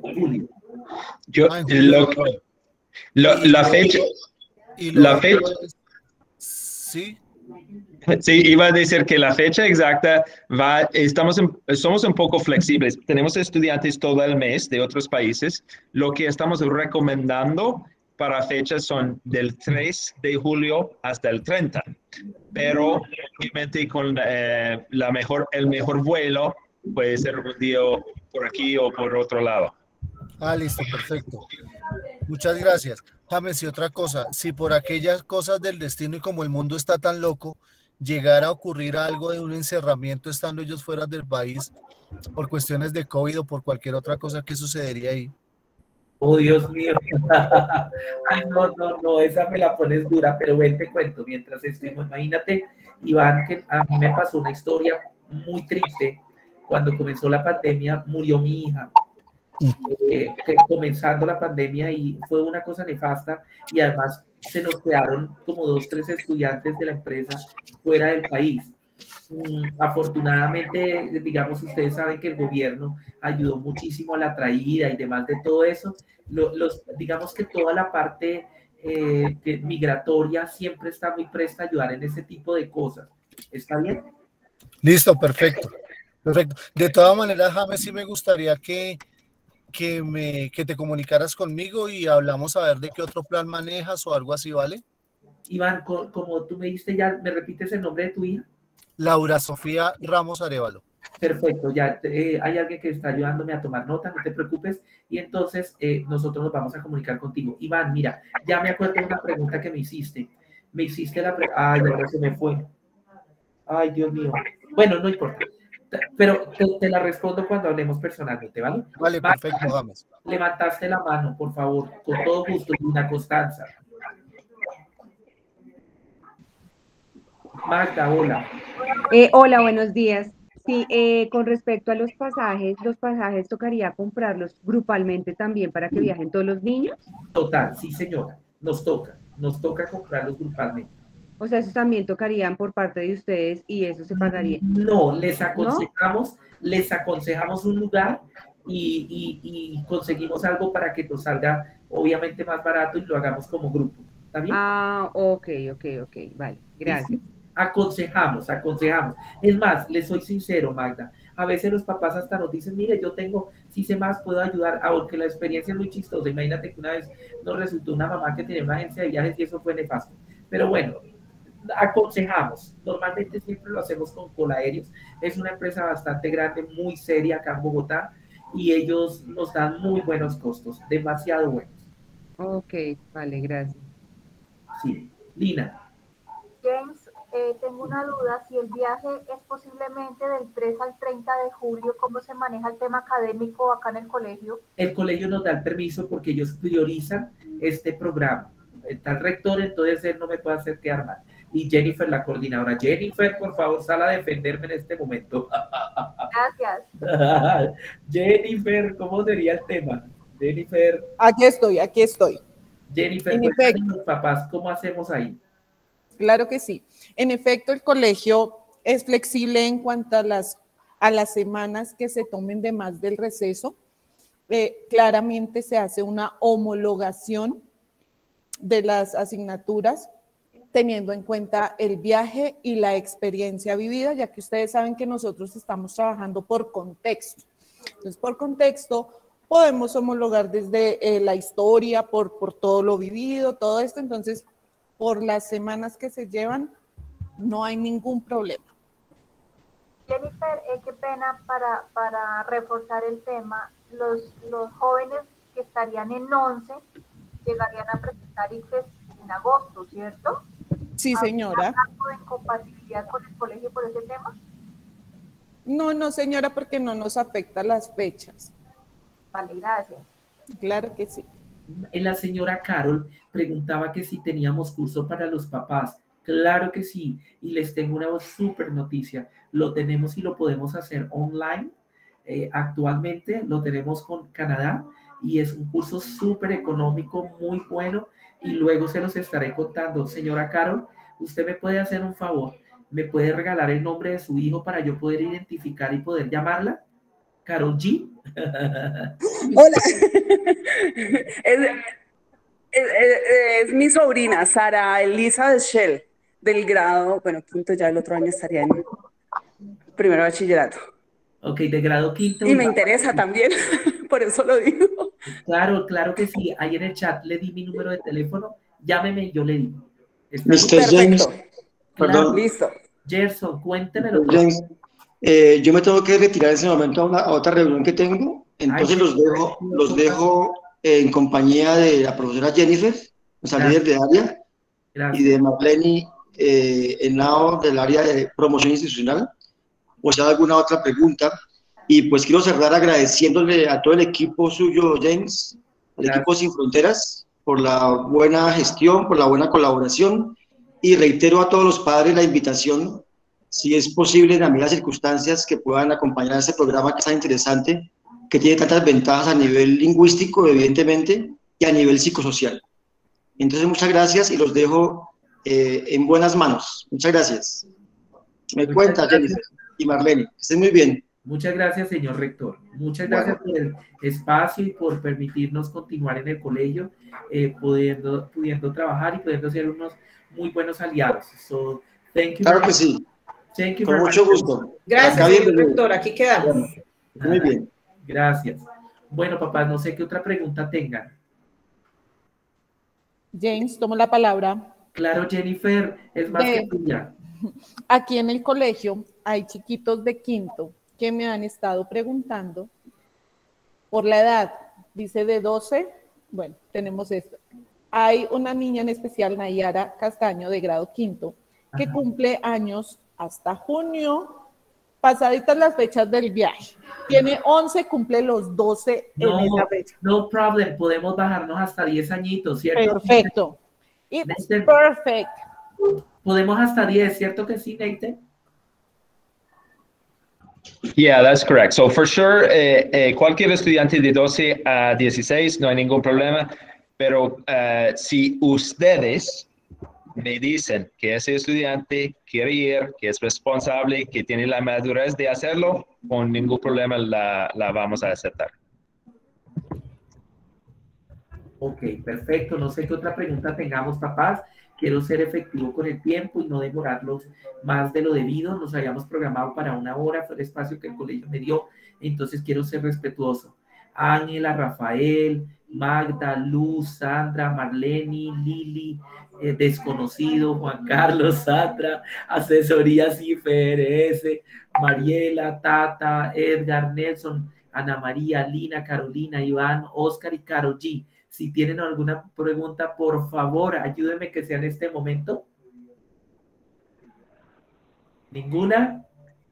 S7: La fecha.
S12: Sí.
S7: Sí, iba a decir que la fecha exacta somos un poco flexibles. Tenemos estudiantes todo el mes de otros países. Lo que estamos recomendando para fechas son del 3 de julio hasta el 30. Pero obviamente con el mejor vuelo puede ser un día por aquí o por otro lado.
S12: Listo, perfecto. Muchas gracias. James, y otra cosa, si por aquellas cosas del destino y como el mundo está tan loco, llegara a ocurrir algo de un encerramiento estando ellos fuera del país por cuestiones de COVID o por cualquier otra cosa, ¿qué sucedería ahí?
S4: Oh, Dios mío. Ay, no, esa me la pones dura, pero ven, te cuento, mientras estemos, imagínate, Iván, que a mí me pasó una historia muy triste. Cuando comenzó la pandemia, murió mi hija. Comenzando la pandemia y fue una cosa nefasta y además se nos quedaron como 2, 3 estudiantes de la empresa fuera del país. Afortunadamente, digamos, ustedes saben que el gobierno ayudó muchísimo a la traída y demás de todo eso. Digamos que toda la parte migratoria siempre está muy presta a ayudar en ese tipo de cosas. ¿Está bien?
S12: Listo, perfecto. Perfecto. De todas maneras, James, sí me gustaría que te comunicaras conmigo y hablamos a ver de qué otro plan manejas o algo así, ¿vale?
S4: Iván, como tú me diste ya, ¿me repites el nombre de tu hija?
S12: Laura Sofía Ramos Arévalo.
S4: Perfecto, ya hay alguien que está ayudándome a tomar nota, no te preocupes, y entonces nosotros nos vamos a comunicar contigo. Iván, mira, ya me acuerdo de una pregunta que me hiciste. Me hiciste ay, ahora se me fue. Ay, Dios mío. Bueno, no importa, pero te la respondo cuando hablemos personalmente, ¿vale?
S12: Vale, perfecto, James.
S4: Levantaste la mano, por favor, con todo gusto, Lina Constanza. Magda, hola.
S13: Hola, buenos días. Sí, con respecto a los pasajes tocaría comprarlos grupalmente también para que viajen todos los niños.
S4: Total, sí señora, nos toca comprarlos grupalmente.
S13: O sea, esos también tocarían por parte de ustedes y eso se pagaría.
S4: No, les aconsejamos un lugar y conseguimos algo para que nos salga obviamente más barato y lo hagamos como grupo. ¿Está bien?
S13: Ah, ok, vale, gracias.
S4: Sí. Aconsejamos. Es más, les soy sincero, Magda. A veces los papás hasta nos dicen, mire, yo si sé más, puedo ayudar, aunque la experiencia es muy chistosa. Imagínate que una vez nos resultó una mamá que tenía una agencia de viajes y eso fue nefasto. Pero bueno, aconsejamos. Normalmente siempre lo hacemos con Colaéreos. Es una empresa bastante grande, muy seria acá en Bogotá y ellos nos dan muy buenos costos, demasiado buenos.
S13: Ok, vale, gracias.
S4: Sí. Lina.
S10: James, tengo una duda, si el viaje es posiblemente del 3 al 30 de julio, ¿cómo se maneja el tema académico acá en el colegio?
S4: El colegio nos da el permiso porque ellos priorizan este programa. Está el rector, entonces él no me puede hacer quedar mal. Y Jennifer, la coordinadora. Jennifer, por favor, sal a defenderme en este momento.
S10: Gracias.
S4: Jennifer, ¿cómo sería el tema? Jennifer.
S5: Aquí estoy.
S4: Jennifer, cuéntanos los papás, ¿cómo hacemos ahí?
S5: Claro que sí. En efecto, el colegio es flexible en cuanto a las semanas que se tomen de más del receso. Claramente se hace una homologación de las asignaturas teniendo en cuenta el viaje y la experiencia vivida, ya que ustedes saben que nosotros estamos trabajando por contexto. Entonces, por contexto, podemos homologar desde la historia, por todo lo vivido, todo esto. Entonces, por las semanas que se llevan, no hay ningún problema.
S10: Jennifer, qué pena para reforzar el tema, los jóvenes que estarían en 11 llegarían a presentar ICFES en agosto, ¿cierto?
S5: Sí, señora.
S10: ¿Hay algo de incompatibilidad con el colegio por ese tema?
S5: No, señora, porque no nos afecta las fechas.
S10: Vale, gracias.
S5: Claro que sí.
S4: La señora Carol preguntaba que si teníamos curso para los papás. Claro que sí, y les tengo una súper noticia. Lo tenemos y lo podemos hacer online. Actualmente lo tenemos con Canadá y es un curso súper económico, muy bueno, y luego se los estaré contando. Señora Carol, usted me puede hacer un favor, me puede regalar el nombre de su hijo para yo poder identificar y poder llamarla. Carol G.
S9: Hola. Es mi sobrina, Sara Elisa de Shell, del grado, bueno, quinto, ya el otro año estaría en primero bachillerato.
S4: Ok, de grado quinto.
S9: Y me interesa también, por eso lo digo.
S4: Claro que sí. Ahí en el chat le di mi número de teléfono. Llámeme y yo le digo.
S1: Mr. James, perdón.
S9: Listo.
S4: Gerson, cuéntemelo.
S1: James, yo me tengo que retirar en ese momento a otra reunión que tengo. Entonces los dejo en compañía de la profesora Jennifer, nuestra líder de área, y de Marlene en lado del área de promoción institucional. O si hay alguna otra pregunta. Y pues quiero cerrar agradeciéndole a todo el equipo suyo, James, al equipo Sin Fronteras, por la buena gestión, por la buena colaboración. Y reitero a todos los padres la invitación, si es posible, en las mismas circunstancias, que puedan acompañar a este programa que es tan interesante, que tiene tantas ventajas a nivel lingüístico, evidentemente, y a nivel psicosocial. Entonces, muchas gracias y los dejo en buenas manos. Muchas gracias. Me cuenta, Jennifer y Marlene. Que estén muy bien.
S4: Muchas gracias, señor rector. Muchas gracias por el espacio y por permitirnos continuar en el colegio, pudiendo trabajar y pudiendo ser unos muy buenos aliados. So, thank you.
S1: Claro que sí.
S4: Thank you
S1: Con
S4: very
S1: mucho
S4: much.
S1: gusto.
S3: Gracias,
S1: Acá
S3: señor
S1: bienvenido.
S3: rector. Aquí quedamos.
S1: Muy bien.
S4: Gracias. Bueno, papás, no sé qué otra pregunta tengan.
S5: James, tomo la palabra.
S4: Claro, Jennifer, es más que
S5: De-
S4: tuya.
S5: Aquí en el colegio hay chiquitos de quinto que me han estado preguntando por la edad. Dice de 12, bueno, tenemos esto. Hay una niña en especial, Nayara Castaño, de grado quinto, que
S4: Ajá.
S5: cumple años hasta junio, pasaditas las fechas del viaje. Tiene 11, cumple los 12 en esa fecha.
S4: No problem, podemos bajarnos hasta 10 añitos, ¿cierto?
S5: Perfecto. It's
S4: Nathan,
S5: perfect.
S4: podemos hasta 10, ¿cierto que sí, Nathan?
S7: Yeah, that's correct. So for sure, cualquier estudiante de 12 a 16 no hay ningún problema, pero si ustedes me dicen que ese estudiante quiere ir, que es responsable, que tiene la madurez de hacerlo, con ningún problema la vamos a aceptar.
S4: Ok, perfecto. No sé qué otra pregunta tengamos, papás. Quiero ser efectivo con el tiempo y no demorarlos más de lo debido. Nos habíamos programado para 1 hora, fue el espacio que el colegio me dio, entonces quiero ser respetuoso. Ángela, Rafael, Magda, Luz, Sandra, Marlene, Lili, desconocido, Juan Carlos, Sandra, asesorías IFRS, Mariela, Tata, Edgar, Nelson, Ana María, Lina, Carolina, Iván, Oscar y Caro G. Si tienen alguna pregunta, por favor, ayúdenme que sea en este momento. ¿Ninguna?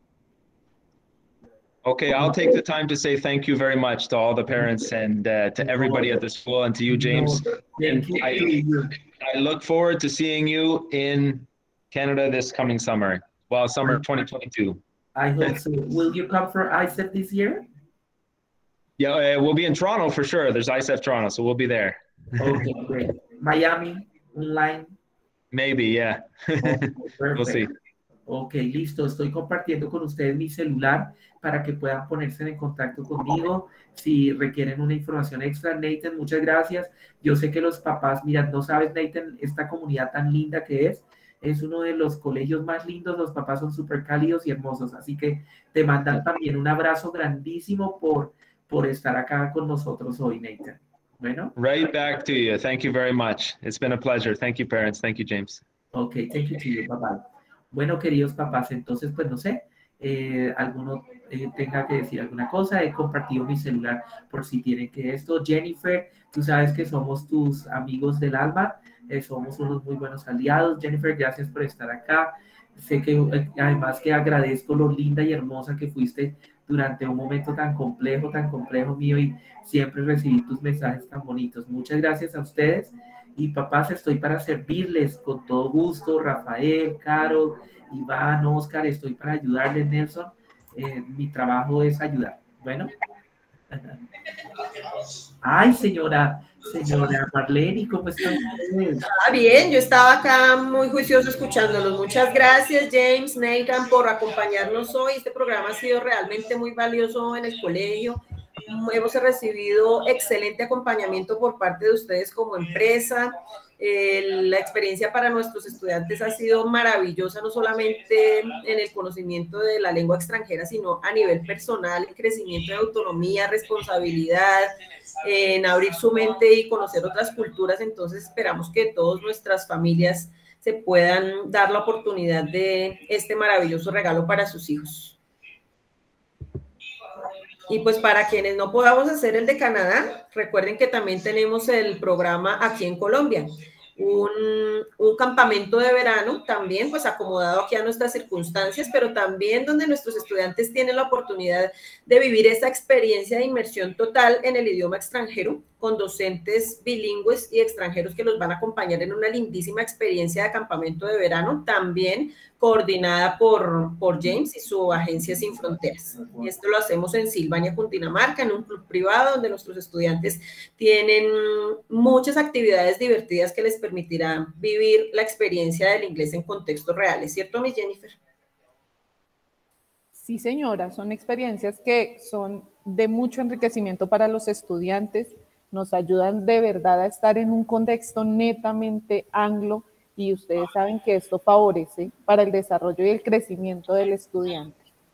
S7: Okay, I'll take the time to say thank you very much to all the parents and to everybody at the school and to you, James. And I look forward to seeing you in Canada this coming summer. Well, summer 2022.
S4: I hope so. Will you come for ISEF this year?
S7: Yeah, we'll be in Toronto for sure. There's ISEF Toronto, so we'll be there.
S4: Okay, great. Miami, online.
S7: Maybe, yeah. We'll see.
S4: Ok, listo. Estoy compartiendo con ustedes mi celular para que puedan ponerse en contacto conmigo si requieren una información extra. Nathan, muchas gracias. Yo sé que los papás, mira, no sabes, Nathan, esta comunidad tan linda que es uno de los colegios más lindos. Los papás son súper cálidos y hermosos. Así que te mandan también un abrazo grandísimo por estar acá con nosotros hoy, Nathan. Bueno.
S7: Right back to you. Thank you very much. It's been a pleasure. Thank you, parents. Thank you, James.
S4: Okay, thank you to you. Bye-bye. Bueno, queridos papás, entonces, pues no sé, alguno tenga que decir alguna cosa. He compartido mi celular por si tienen que esto. Jennifer, tú sabes que somos tus amigos del alma, somos unos muy buenos aliados. Jennifer, gracias por estar acá. Sé que además que agradezco lo linda y hermosa que fuiste durante un momento tan complejo mío, y siempre recibí tus mensajes tan bonitos. Muchas gracias a ustedes. Y papás, estoy para servirles con todo gusto. Rafael, Carol, Iván, Oscar, estoy para ayudarles, Nelson. Mi trabajo es ayudar. Bueno. Ay, señora Marlene, ¿cómo están ustedes?
S3: Bien, yo estaba acá muy juicioso escuchándolos. Muchas gracias, James, Nathan, por acompañarnos hoy. Este programa ha sido realmente muy valioso en el colegio. Hemos recibido excelente acompañamiento por parte de ustedes como empresa. La experiencia para nuestros estudiantes ha sido maravillosa, no solamente en el conocimiento de la lengua extranjera, sino a nivel personal, el crecimiento de autonomía, responsabilidad, en abrir su mente y conocer otras culturas. Entonces esperamos que todas nuestras familias se puedan dar la oportunidad de este maravilloso regalo para sus hijos. Y pues para quienes no podamos hacer el de Canadá, recuerden que también tenemos el programa aquí en Colombia, un campamento de verano también pues acomodado aquí a nuestras circunstancias, pero también donde nuestros estudiantes tienen la oportunidad de vivir esa experiencia de inmersión total en el idioma extranjero, con docentes bilingües y extranjeros que los van a acompañar en una lindísima experiencia de campamento de verano, también coordinada por James y su agencia Sin Fronteras. Y esto lo hacemos en Silvania, Cundinamarca, en un club privado donde nuestros estudiantes tienen muchas actividades divertidas que les permitirán vivir la experiencia del inglés en contextos reales. ¿Cierto, mi Jennifer?
S5: Sí, señora, son experiencias que son de mucho enriquecimiento para los estudiantes, nos ayudan de verdad a estar en un contexto netamente anglo y ustedes saben que esto favorece para el desarrollo y el crecimiento del estudiante.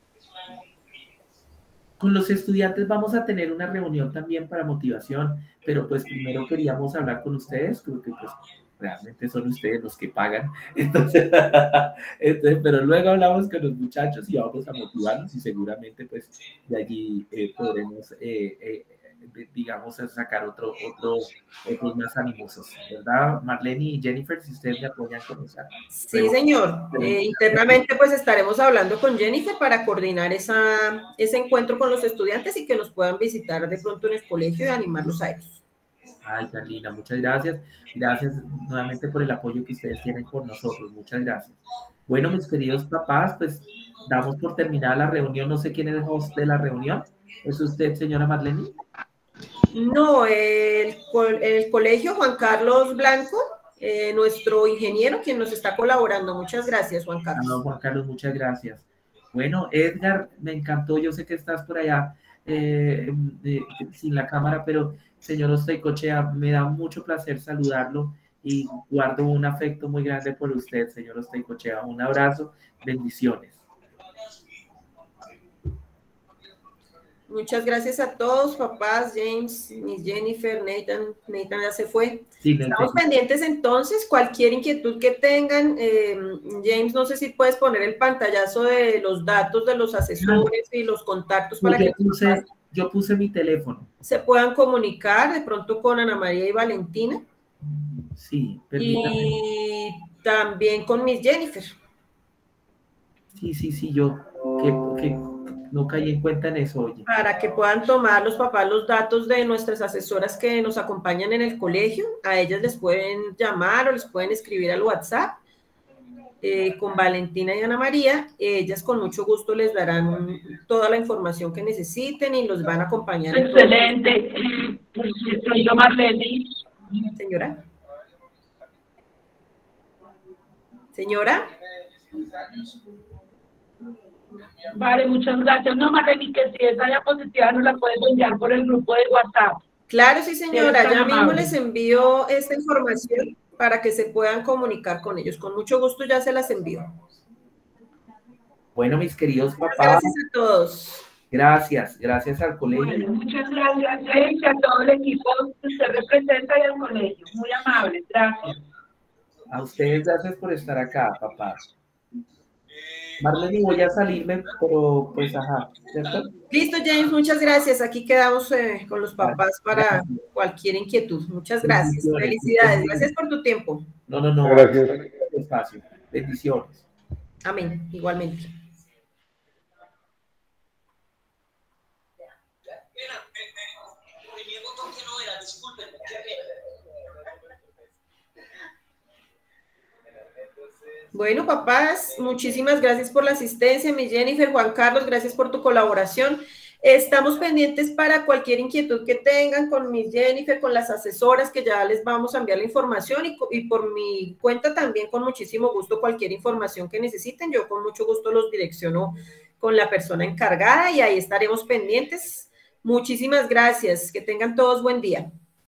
S4: Con los estudiantes vamos a tener una reunión también para motivación, pero pues primero queríamos hablar con ustedes, porque pues realmente son ustedes los que pagan, entonces, pero luego hablamos con los muchachos y vamos a motivarlos y seguramente pues de allí podremos, digamos, sacar otros más animosos, ¿verdad? Marlene y Jennifer, si ustedes me apoyan con esa.
S3: Sí, señor. Internamente pues estaremos hablando con Jennifer para coordinar ese encuentro con los estudiantes y que nos puedan visitar de pronto en el colegio y animarlos a ellos.
S4: Ay, tan linda, muchas gracias. Gracias nuevamente por el apoyo que ustedes tienen con nosotros. Muchas gracias. Bueno, mis queridos papás, pues damos por terminada la reunión. No sé quién es el host de la reunión. ¿Es usted, señora Marlene?
S3: No, el colegio Juan Carlos Blanco, nuestro ingeniero, quien nos está colaborando. Muchas gracias, Juan Carlos.
S4: No, Juan Carlos, muchas gracias. Bueno, Edgar, me encantó. Yo sé que estás por allá sin la cámara, pero señor Osteicochea, me da mucho placer saludarlo y guardo un afecto muy grande por usted, señor Osteicochea. Un abrazo, bendiciones.
S3: Muchas gracias a todos, papás, James, Miss Jennifer, Nathan ya se fue.
S4: Sí,
S3: estamos pendientes entonces, cualquier inquietud que tengan. James, no sé si puedes poner el pantallazo de los datos de los asesores y los contactos para que
S4: yo puse mi teléfono.
S3: Se puedan comunicar de pronto con Ana María y Valentina.
S4: Sí,
S3: permítame. Y también con Miss Jennifer.
S4: Sí, yo que no caí en cuenta en eso, oye.
S3: Para que puedan tomar los papás los datos de nuestras asesoras que nos acompañan en el colegio. A ellas les pueden llamar o les pueden escribir al WhatsApp. Con Valentina y Ana María, ellas con mucho gusto les darán toda la información que necesiten y los van a acompañar.
S14: Excelente. Soy yo, Marlene.
S3: Señora. Señora.
S14: Vale, muchas gracias. No, Marlene, que si esa diapositiva no la puedes enviar por el grupo de WhatsApp.
S3: Claro, sí, señora. Ya mismo les envío esta información para que se puedan comunicar con ellos. Con mucho gusto ya se las envío.
S4: Bueno, mis queridos papás.
S3: Gracias a todos.
S4: Gracias al colegio.
S14: Bueno, muchas gracias, James, a todo el equipo que usted representa y al colegio. Muy amable, gracias.
S4: A ustedes, gracias por estar acá, papás. Marlene, voy a salirme, pero pues ajá, ¿cierto?
S3: Listo, James, muchas gracias. Aquí quedamos con los papás para cualquier inquietud. Muchas gracias. Felicidades. Gracias por tu tiempo.
S4: No.
S15: Gracias.
S4: Espacio. Bendiciones.
S3: Amén. Igualmente. Bueno, papás, muchísimas gracias por la asistencia. Mi Jennifer, Juan Carlos, gracias por tu colaboración. Estamos pendientes para cualquier inquietud que tengan con mi Jennifer, con las asesoras, que ya les vamos a enviar la información, y por mi cuenta también, con muchísimo gusto, cualquier información que necesiten, yo con mucho gusto los direcciono con la persona encargada y ahí estaremos pendientes. Muchísimas gracias. Que tengan todos buen día.